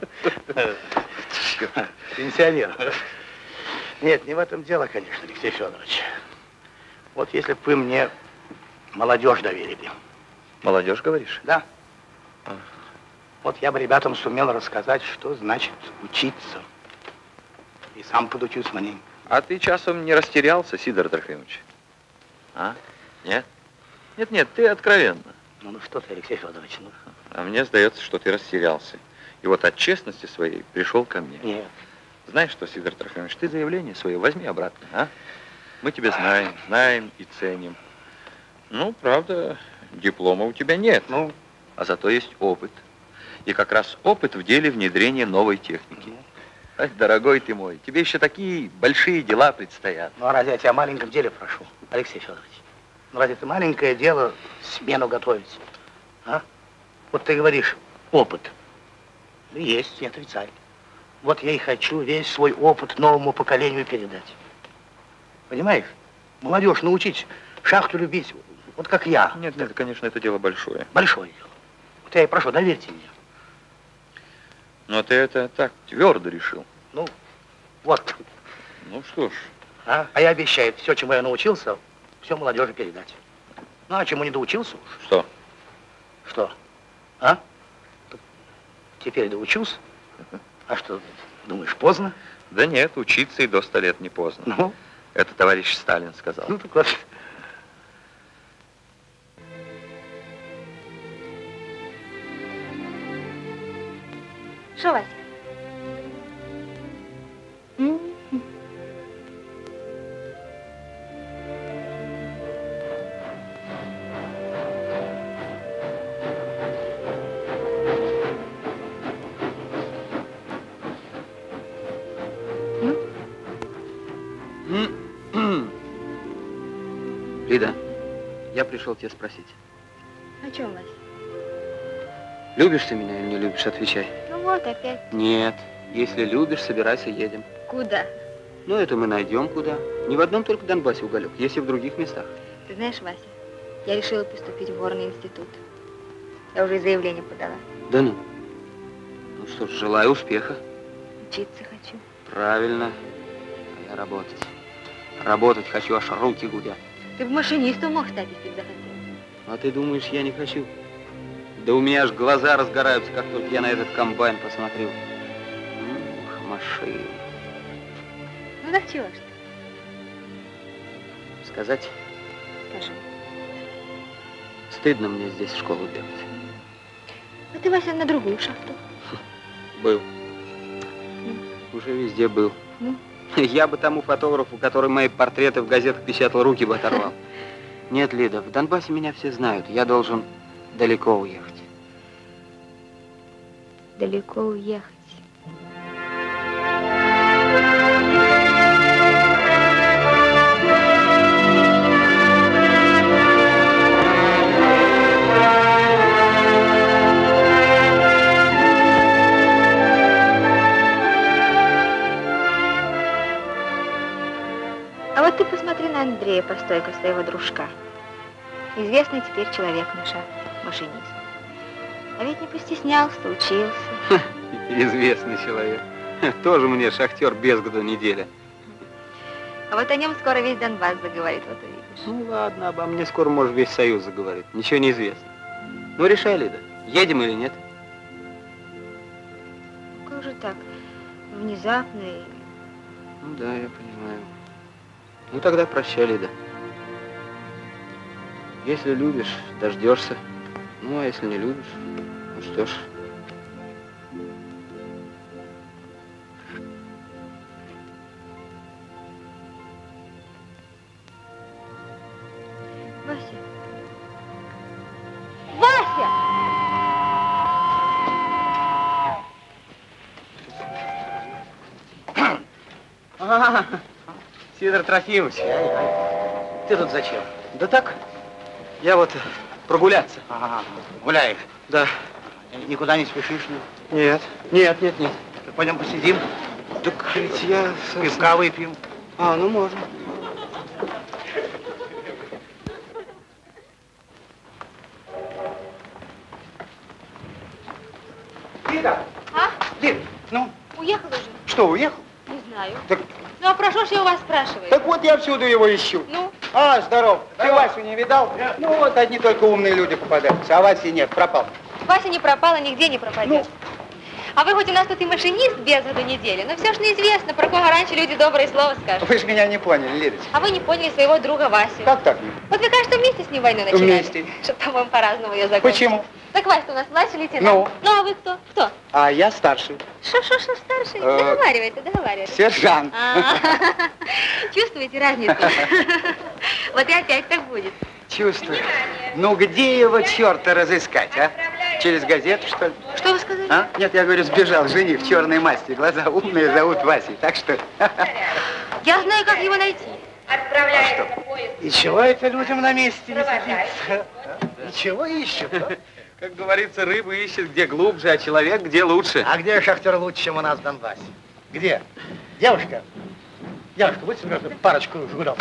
Speaker 4: Пенсионер. Нет, не в этом дело, конечно, Алексей Федорович. Вот если бы вы мне молодежь доверили.
Speaker 16: Молодежь, говоришь?
Speaker 4: Да. Вот я бы ребятам сумел рассказать, что значит учиться. И сам подучусь маленько.
Speaker 16: А ты часом не растерялся, Сидор Трофимович? А? Нет? Нет, нет, ты откровенно.
Speaker 4: Ну, ну что ты, Алексей Федорович, ну.
Speaker 16: А мне сдается, что ты растерялся. И вот от честности своей пришел ко мне.
Speaker 4: Нет.
Speaker 16: Знаешь что, Сидор Трофимович, ты заявление свое возьми обратно, а? Мы тебя знаем, знаем и ценим. Ну, правда, диплома у тебя нет.
Speaker 4: Ну.
Speaker 16: А зато есть опыт. И как раз опыт в деле внедрения новой техники. Ах, дорогой ты мой, тебе еще такие большие дела предстоят.
Speaker 4: Ну, а разве я тебя о маленьком деле прошу, Алексей Федорович? Ну, разве это маленькое дело смену готовить? А? Вот ты говоришь, опыт. Ну, есть, не отрицай. Вот я и хочу весь свой опыт новому поколению передать. Понимаешь? Молодежь научить шахту любить, вот как я.
Speaker 16: Нет, нет, конечно, это дело большое.
Speaker 4: Большое дело. Вот я и прошу, доверьте мне.
Speaker 16: Но ты это так твердо решил.
Speaker 4: Ну, вот.
Speaker 16: Ну что ж.
Speaker 4: А, а я обещаю, все, чему я научился, все молодежи передать. Ну, а чему не доучился уж?
Speaker 16: Что?
Speaker 4: Что? А? Теперь доучусь. А что, думаешь, поздно?
Speaker 16: Да нет, учиться и до ста лет не поздно.
Speaker 4: Ну?
Speaker 16: Это товарищ Сталин сказал.
Speaker 4: Ну, так вот.
Speaker 2: Что, Вася? М?
Speaker 3: Лида, я пришел тебя спросить.
Speaker 2: О чем, Вася?
Speaker 3: Любишь ты меня или не любишь? Отвечай.
Speaker 2: Ну вот опять.
Speaker 3: Нет. Если любишь, собирайся, едем.
Speaker 2: Куда?
Speaker 3: Ну, это мы найдем куда. Не в одном только Донбассе уголек, есть и в других местах.
Speaker 2: Ты знаешь, Вася, я решила поступить в горный институт. Я уже заявление подала.
Speaker 3: Да ну? Ну что ж, желаю успеха.
Speaker 2: Учиться хочу.
Speaker 3: Правильно. А я работать. Работать хочу, аж руки гудят.
Speaker 2: Ты бы машинистом мог стать, если бы захотел.
Speaker 3: А ты думаешь, я не хочу? Да у меня аж глаза разгораются, как только я на этот комбайн посмотрю. Ух, машина.
Speaker 2: Ну так чего ж ты?
Speaker 3: Сказать?
Speaker 2: Скажи.
Speaker 3: Стыдно мне здесь в школу бегать.
Speaker 2: А ты, Вася, на другую шахту.
Speaker 3: Был. Уже везде был.
Speaker 2: Ну?
Speaker 3: Я бы тому фотографу, который мои портреты в газетах печатал, руки бы оторвал. Нет, Лида, в Донбассе меня все знают. Я должен далеко уехать.
Speaker 2: Далеко уехать. А вот ты посмотри на Андрея Постойко, своего дружка. Известный теперь человек на шахте, машинист. А ведь не постеснялся, учился.
Speaker 3: Ха, известный человек. Тоже мне шахтер без году неделя.
Speaker 2: А вот о нем скоро весь Донбасс заговорит, вот увидишь.
Speaker 3: Ну ладно, обо мне скоро, может, весь Союз заговорит. Ничего не известно. Ну, решай, Лида, едем или нет?
Speaker 2: Ну, как же так? Внезапно и...
Speaker 3: Ну да, я понимаю. Ну тогда прощай, Лида. Если любишь, дождешься. Ну, а если не любишь, ну что ж.
Speaker 2: Вася! Вася!
Speaker 3: А, Сидор Трофимович.
Speaker 4: Ты тут зачем?
Speaker 3: Да так, я вот прогуляться.
Speaker 4: Ага, гуляешь?
Speaker 3: Да.
Speaker 4: Никуда не спешишь?
Speaker 3: Нет, нет, нет, нет.
Speaker 4: Так пойдем посидим?
Speaker 3: Так ведь я...
Speaker 4: Пивка выпьем.
Speaker 3: А, ну можно.
Speaker 4: Лида!
Speaker 2: А?
Speaker 4: Лид, ну?
Speaker 2: Уехал уже?
Speaker 4: Что, уехал?
Speaker 2: Не знаю.
Speaker 4: Так...
Speaker 2: Ну, а про что ж я у вас спрашиваю?
Speaker 4: Так вот я всюду его ищу.
Speaker 2: Ну?
Speaker 4: А, здоров. Ты Васю не видал? Ну вот одни только умные люди попадаются, а Васи нет, пропал.
Speaker 2: Вася не пропала, нигде не пропадет. А вы хоть у нас тут и машинист без году недели, но все ж неизвестно, про кого раньше люди доброе слово скажут.
Speaker 4: Вы же меня не поняли, Лидочка.
Speaker 2: А вы не поняли своего друга Васю.
Speaker 4: Как так?
Speaker 2: Вот вы, кажется, вместе с ним войну начинали.
Speaker 4: Вместе.
Speaker 2: Что-то, по-моему, по-разному ее закончили.
Speaker 4: Почему?
Speaker 2: Так Вася у нас младший лейтенант.
Speaker 4: Ну?
Speaker 2: Ну, а вы кто? Кто?
Speaker 4: А я старший.
Speaker 2: Шо-шо-шо старший?
Speaker 4: Э,
Speaker 2: Договаривайте, договаривайте.
Speaker 4: Сержант.
Speaker 2: А-а-а. Чувствуете разницу? Вот и опять так будет.
Speaker 4: Чувствую. Ну где его черта разыскать, а? Через газету, что ли?
Speaker 2: Что вы сказали?
Speaker 4: А? Нет, я говорю, сбежал жених в черной масти. Глаза умные, зовут Васей. Так что...
Speaker 2: Я знаю, как его найти.
Speaker 4: Отправляется поезд. И чего это людям на месте не сидится? И чего ищут? А?
Speaker 3: Как говорится, рыба ищет где глубже, а человек где лучше.
Speaker 4: А где шахтер лучше, чем у нас в Донбассе? Где? Девушка? Девушка, будьте добры, парочку жгулев.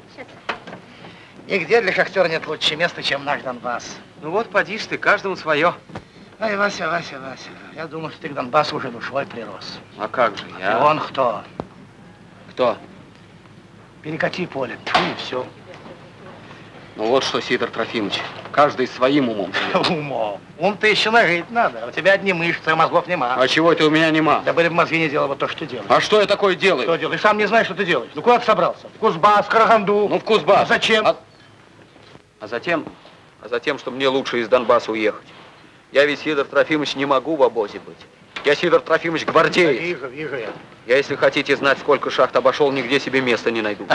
Speaker 4: Нигде для шахтера нет лучше места, чем наш Донбасс.
Speaker 3: Ну вот, поди ж ты, каждому свое.
Speaker 4: Ай, Вася, Вася, Вася, я думал, что ты к Донбассу уже душой прирос.
Speaker 3: А как же я?
Speaker 4: И он кто?
Speaker 3: Кто?
Speaker 4: Перекати поле, тьфу, и все.
Speaker 3: Ну вот что, Сидор Трофимович, каждый своим умом.
Speaker 4: Умом. Ум-то еще нажить надо. У тебя одни мышцы, а мозгов нема.
Speaker 3: А чего это у меня нема?
Speaker 4: Да были бы мозги, не делал бы то, что ты делаешь.
Speaker 3: А что я такое делаю?
Speaker 4: Что делаешь? Сам не знаешь, что ты делаешь. Ну куда ты собрался? В Кузбасс, в Караганду.
Speaker 3: Ну в Кузбасс.
Speaker 4: А зачем?
Speaker 3: А, а затем, а затем, что мне лучше из Донбасса уехать. Я ведь, Сидор Трофимович, не могу в обозе быть. Я, Сидор Трофимович, гвардеец.
Speaker 4: Да, вижу, вижу я.
Speaker 3: Я, если хотите знать, сколько шахт обошел, нигде себе места не найду.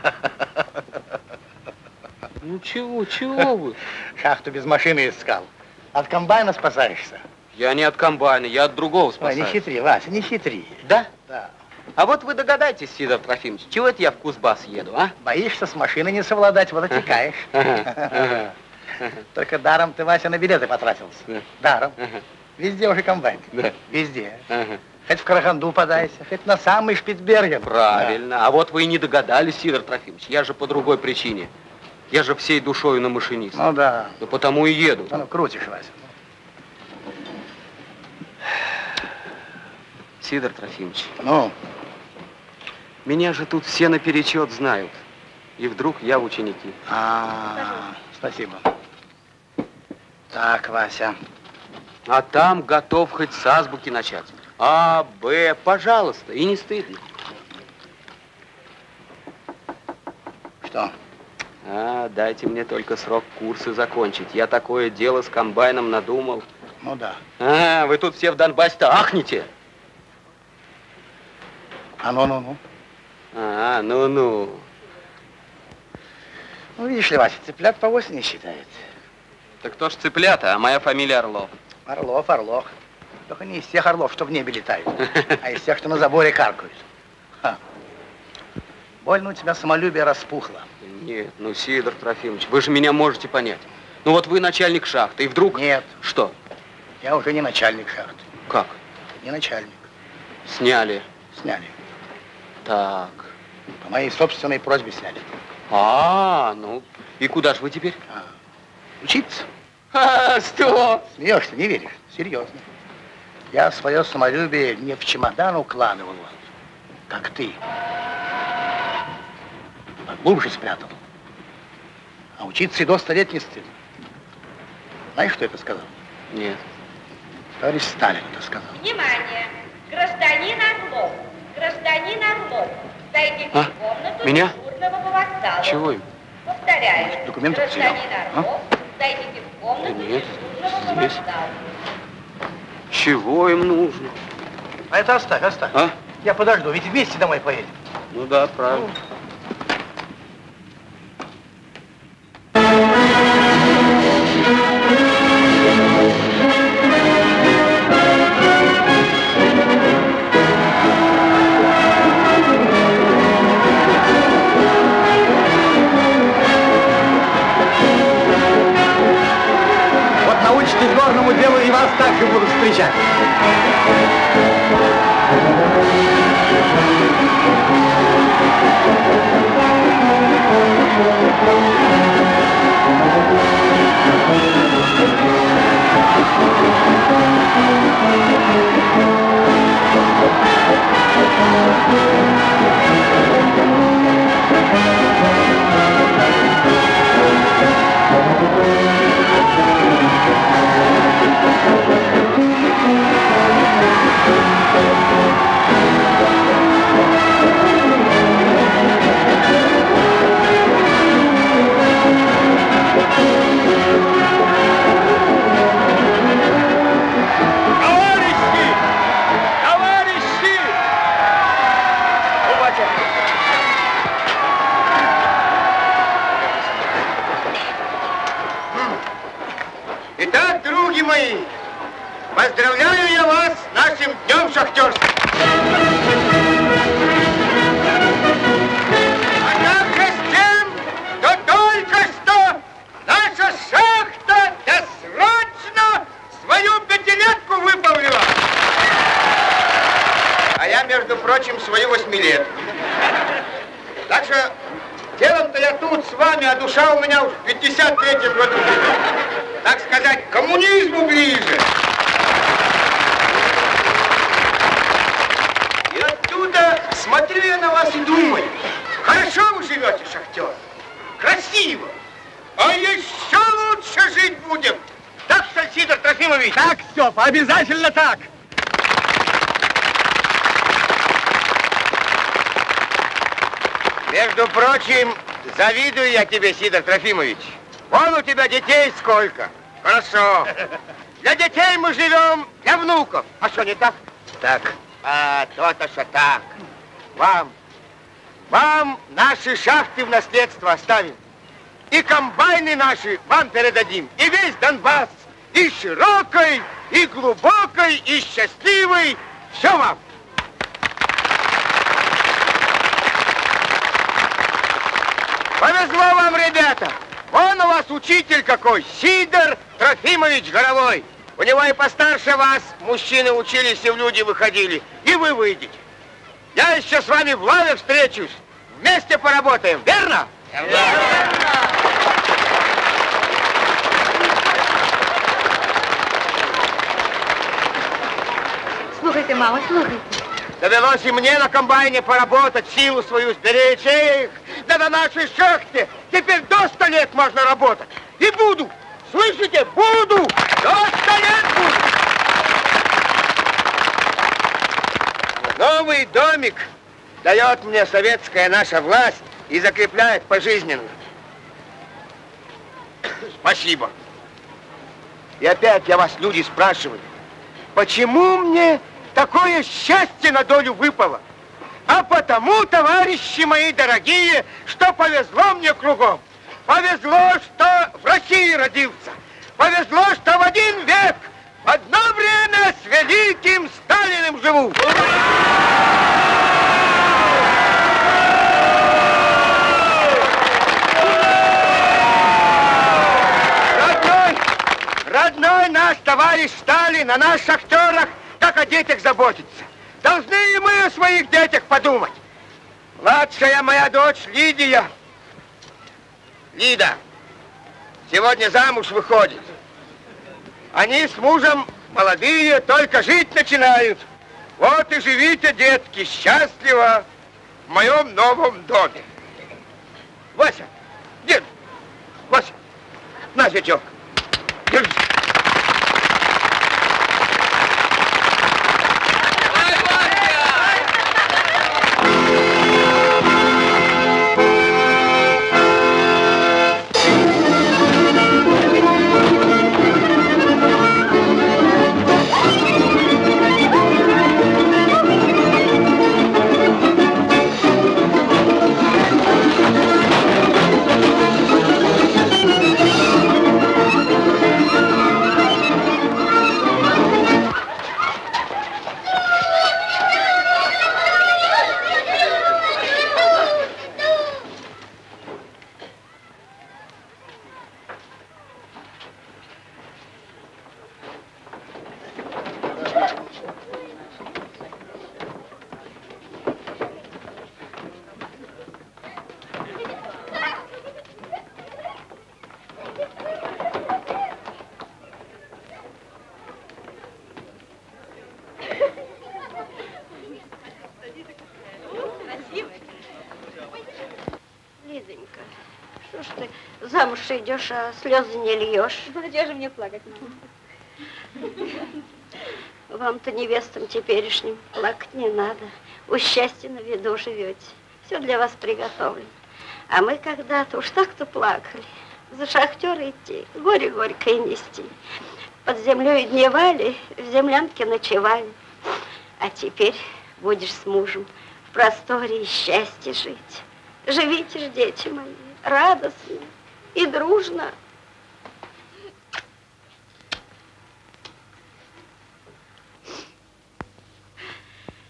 Speaker 3: Ну чего, чего вы?
Speaker 4: Шахту без машины искал. От комбайна спасаешься?
Speaker 3: Я не от комбайна, я от другого спасаюсь.
Speaker 4: Ой, не хитри, Вася, не хитри.
Speaker 3: Да?
Speaker 4: Да.
Speaker 3: А вот вы догадайтесь, Сидор Трофимович, чего это я в Кузбасс еду, а?
Speaker 4: Боишься с машиной не совладать, вот отекаешь. Только даром ты, Вася, на билеты потратился. Даром. Везде уже комбайн.
Speaker 3: Да.
Speaker 4: Везде. Хоть в Караганду подайся, хоть на самый Шпицберген.
Speaker 3: Правильно. Да. А вот вы и не догадались, Сидор Трофимович. Я же по другой причине. Я же всей душою на машинист.
Speaker 4: Ну да.
Speaker 3: Да потому и еду.
Speaker 4: Ну, крутишь, Вася.
Speaker 3: Сидор Трофимович.
Speaker 4: Ну?
Speaker 3: Меня же тут все наперечет знают. И вдруг я в ученики.
Speaker 4: А, спасибо. Так, Вася.
Speaker 3: А там готов хоть с азбуки начать. А, Б, пожалуйста, и не стыдно.
Speaker 4: Что?
Speaker 3: А, дайте мне только срок курса закончить. Я такое дело с комбайном надумал.
Speaker 4: Ну да.
Speaker 3: А, вы тут все в Донбассе-то ахнете.
Speaker 4: А ну-ну-ну.
Speaker 3: А, ну-ну.
Speaker 4: Ну, видишь ли, Вася, цыплят по осени считает.
Speaker 3: Так кто ж цыплята, а моя фамилия Орлов.
Speaker 4: Орлов, Орлов. Только не из тех орлов, что в небе летают, а из тех, что на заборе каркают. Ха. Больно у тебя самолюбие распухло.
Speaker 3: Нет, ну, Сидор Трофимович, вы же меня можете понять. Ну вот вы начальник шахты, и вдруг...
Speaker 4: Нет.
Speaker 3: Что?
Speaker 4: Я уже не начальник шахты.
Speaker 3: Как?
Speaker 4: Не начальник.
Speaker 3: Сняли.
Speaker 4: Сняли.
Speaker 3: Так.
Speaker 4: По моей собственной просьбе сняли.
Speaker 3: А, ну, и куда же вы теперь?
Speaker 4: А, учиться.
Speaker 3: А, что?
Speaker 4: Смеешься, не веришь? Серьезно. Я свое самолюбие не в чемодан укладывал, как ты. Глубже спрятал. А учиться и до ста лет не стыдно. Знаешь, кто это сказал?
Speaker 3: Нет.
Speaker 4: Товарищ Сталин это сказал.
Speaker 19: Внимание! Гражданин Орлов! Гражданин Орлов! Зайдите
Speaker 3: А?
Speaker 19: в комнату
Speaker 3: Меня?
Speaker 19: дежурного по вокзалу.
Speaker 3: Чего им?
Speaker 19: Повторяю.
Speaker 4: Документы потерял.
Speaker 19: Гражданин
Speaker 4: А?
Speaker 19: Орлов, зайдите в комнату
Speaker 3: Да нет,
Speaker 19: дежурного по
Speaker 3: здесь.
Speaker 19: вокзалу.
Speaker 3: Чего им нужно?
Speaker 4: А это оставь, оставь.
Speaker 3: А?
Speaker 4: Я подожду, ведь вместе домой поедем.
Speaker 3: Ну да, правильно.
Speaker 4: Вот научитесь горному делу, и вас также будут встречать.
Speaker 19: Thank you.
Speaker 11: Поздравляю я вас с нашим днем шахтерства. А также с тем, что только что наша шахта досрочно свою пятилетку выполнила. А я, между прочим, свою восьмилетку. Так что делом-то я тут с вами, а душа у меня уж в пятьдесят третьем году. Так сказать, к коммунизму ближе. И оттуда смотрю я на вас и думаю, хорошо вы живете, шахтер, красиво, а еще лучше жить будем. Так что, Сидор Трофимович?
Speaker 10: Так, Степа, обязательно так.
Speaker 11: Между прочим, завидую я тебе, Сидор Трофимович. Вон у тебя детей сколько. Хорошо. Для детей мы живем, для внуков. А что, не так? Так. А, то-то, что так. Вам, вам наши шахты в наследство оставим. И комбайны наши вам передадим. И весь Донбасс. И широкой, и глубокой, и счастливой. Все вам. Повезло вам, ребята. Вон у вас учитель какой, Сидор Трофимович Горовой. У него и постарше вас мужчины учились и в люди выходили. И вы выйдете. Я еще с вами в лаве встречусь. Вместе поработаем, верно? Верно.
Speaker 2: Слухайте, мама, слухайте.
Speaker 11: Довелось и мне на комбайне поработать, силу свою сберечь. Эх, да на нашей шахте теперь до сто лет можно работать. И буду, слышите, буду, до сто лет буду. Новый домик дает мне советская наша власть и закрепляет пожизненно. Спасибо. И опять я вас, люди, спрашиваю, почему мне такое счастье на долю выпало? А потому, товарищи мои дорогие, что повезло мне кругом. Повезло, что в России родился. Повезло, что в один век в одно время с великим Сталиным живу. Родной, родной наш товарищ Сталин о нас, шахтерах, как о детях заботится. Должны и мы о своих детях подумать. Младшая моя дочь Лидия. Лида, сегодня замуж выходит. Они с мужем молодые, только жить начинают. Вот и живите, детки, счастливо в моем новом доме. Вася, дед, Вася, на, зятек, держи.
Speaker 6: Лидонька, что ж ты замуж идешь, а слезы не льешь?
Speaker 2: Ну, где же мне плакать, мама?
Speaker 6: Вам-то невестам теперешним плакать не надо. У счастья на виду живете. Все для вас приготовлено. А мы когда-то уж так-то плакали. За шахтера идти, горе горькое нести. Под землей дневали, в землянке ночевали. А теперь будешь с мужем в просторе и счастье жить. Живите ж, дети мои, радостно и дружно.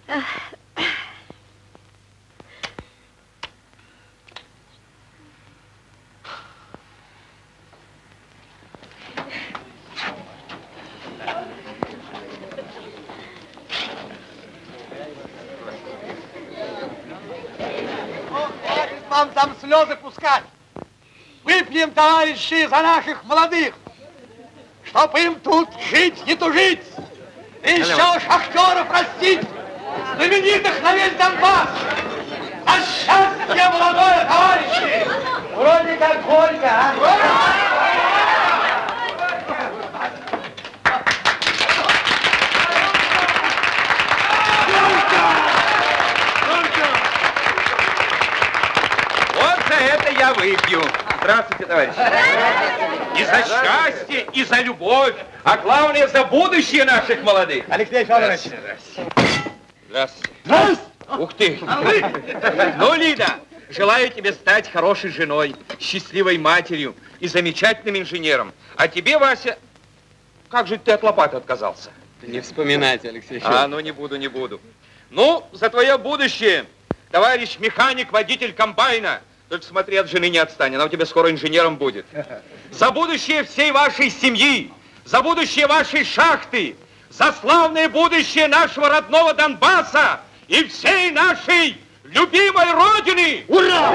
Speaker 4: Вам там слезы пускать. Выпьем, товарищи, за наших молодых, чтоб им тут жить, не тужить. И еще шахтеров растить, знаменитых на весь Донбасс. За счастье молодое, товарищи! Вроде как горько, а?
Speaker 13: Это я выпью. Здравствуйте, товарищи. И за счастье, и за любовь, а главное, за будущее наших молодых.
Speaker 4: Алексей Федорович.
Speaker 13: Здравствуйте. Здравствуйте. Ух ты. Ну, Лида, желаю тебе стать хорошей женой, счастливой матерью и замечательным инженером. А тебе, Вася, как же ты от лопаты отказался?
Speaker 3: Не вспоминайте, Алексей Федорович.
Speaker 13: А, ну не буду, не буду. Ну, за твое будущее, товарищ механик, водитель комбайна. Только смотри, от жены не отстань, она у тебя скоро инженером будет. За будущее всей вашей семьи, за будущее вашей шахты, за славное будущее нашего родного Донбасса и всей нашей любимой Родины! Ура!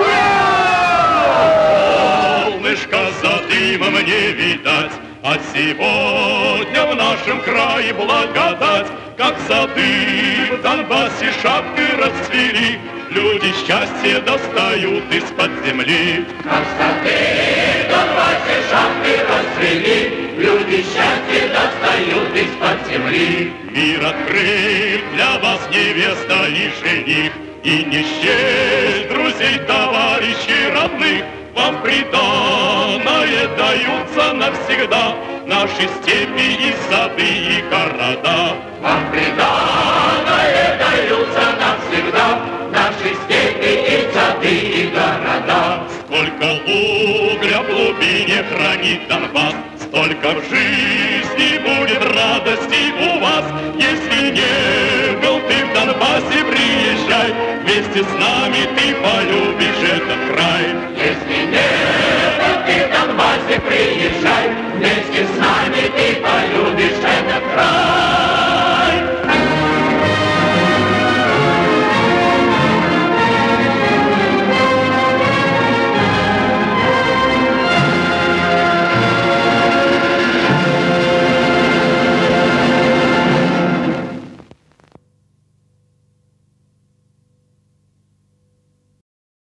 Speaker 13: Ура!
Speaker 8: Солнышко за дымом не видать, а сегодня в нашем крае благодать, как сады в Донбассе шапки расцвели, люди счастье достают из-под земли.
Speaker 9: Как сады в Донбассе шапки расцвели, люди счастье достают из-под земли.
Speaker 8: Мир открыт для вас, невеста и жених, и не счесть друзей, товарищей, родных. Вам приданое даются навсегда наши степи и сады и города.
Speaker 9: Вам приданое даются навсегда наши степи и сады и города.
Speaker 8: Сколько угля в глубине хранит Донбасс, столько в жизни будет радости у вас. Если не был ты в Донбассе, приезжай, вместе с нами ты полюбишь этот край.
Speaker 9: Если не был ты в Донбассе, приезжай, вместе с нами ты полюбишь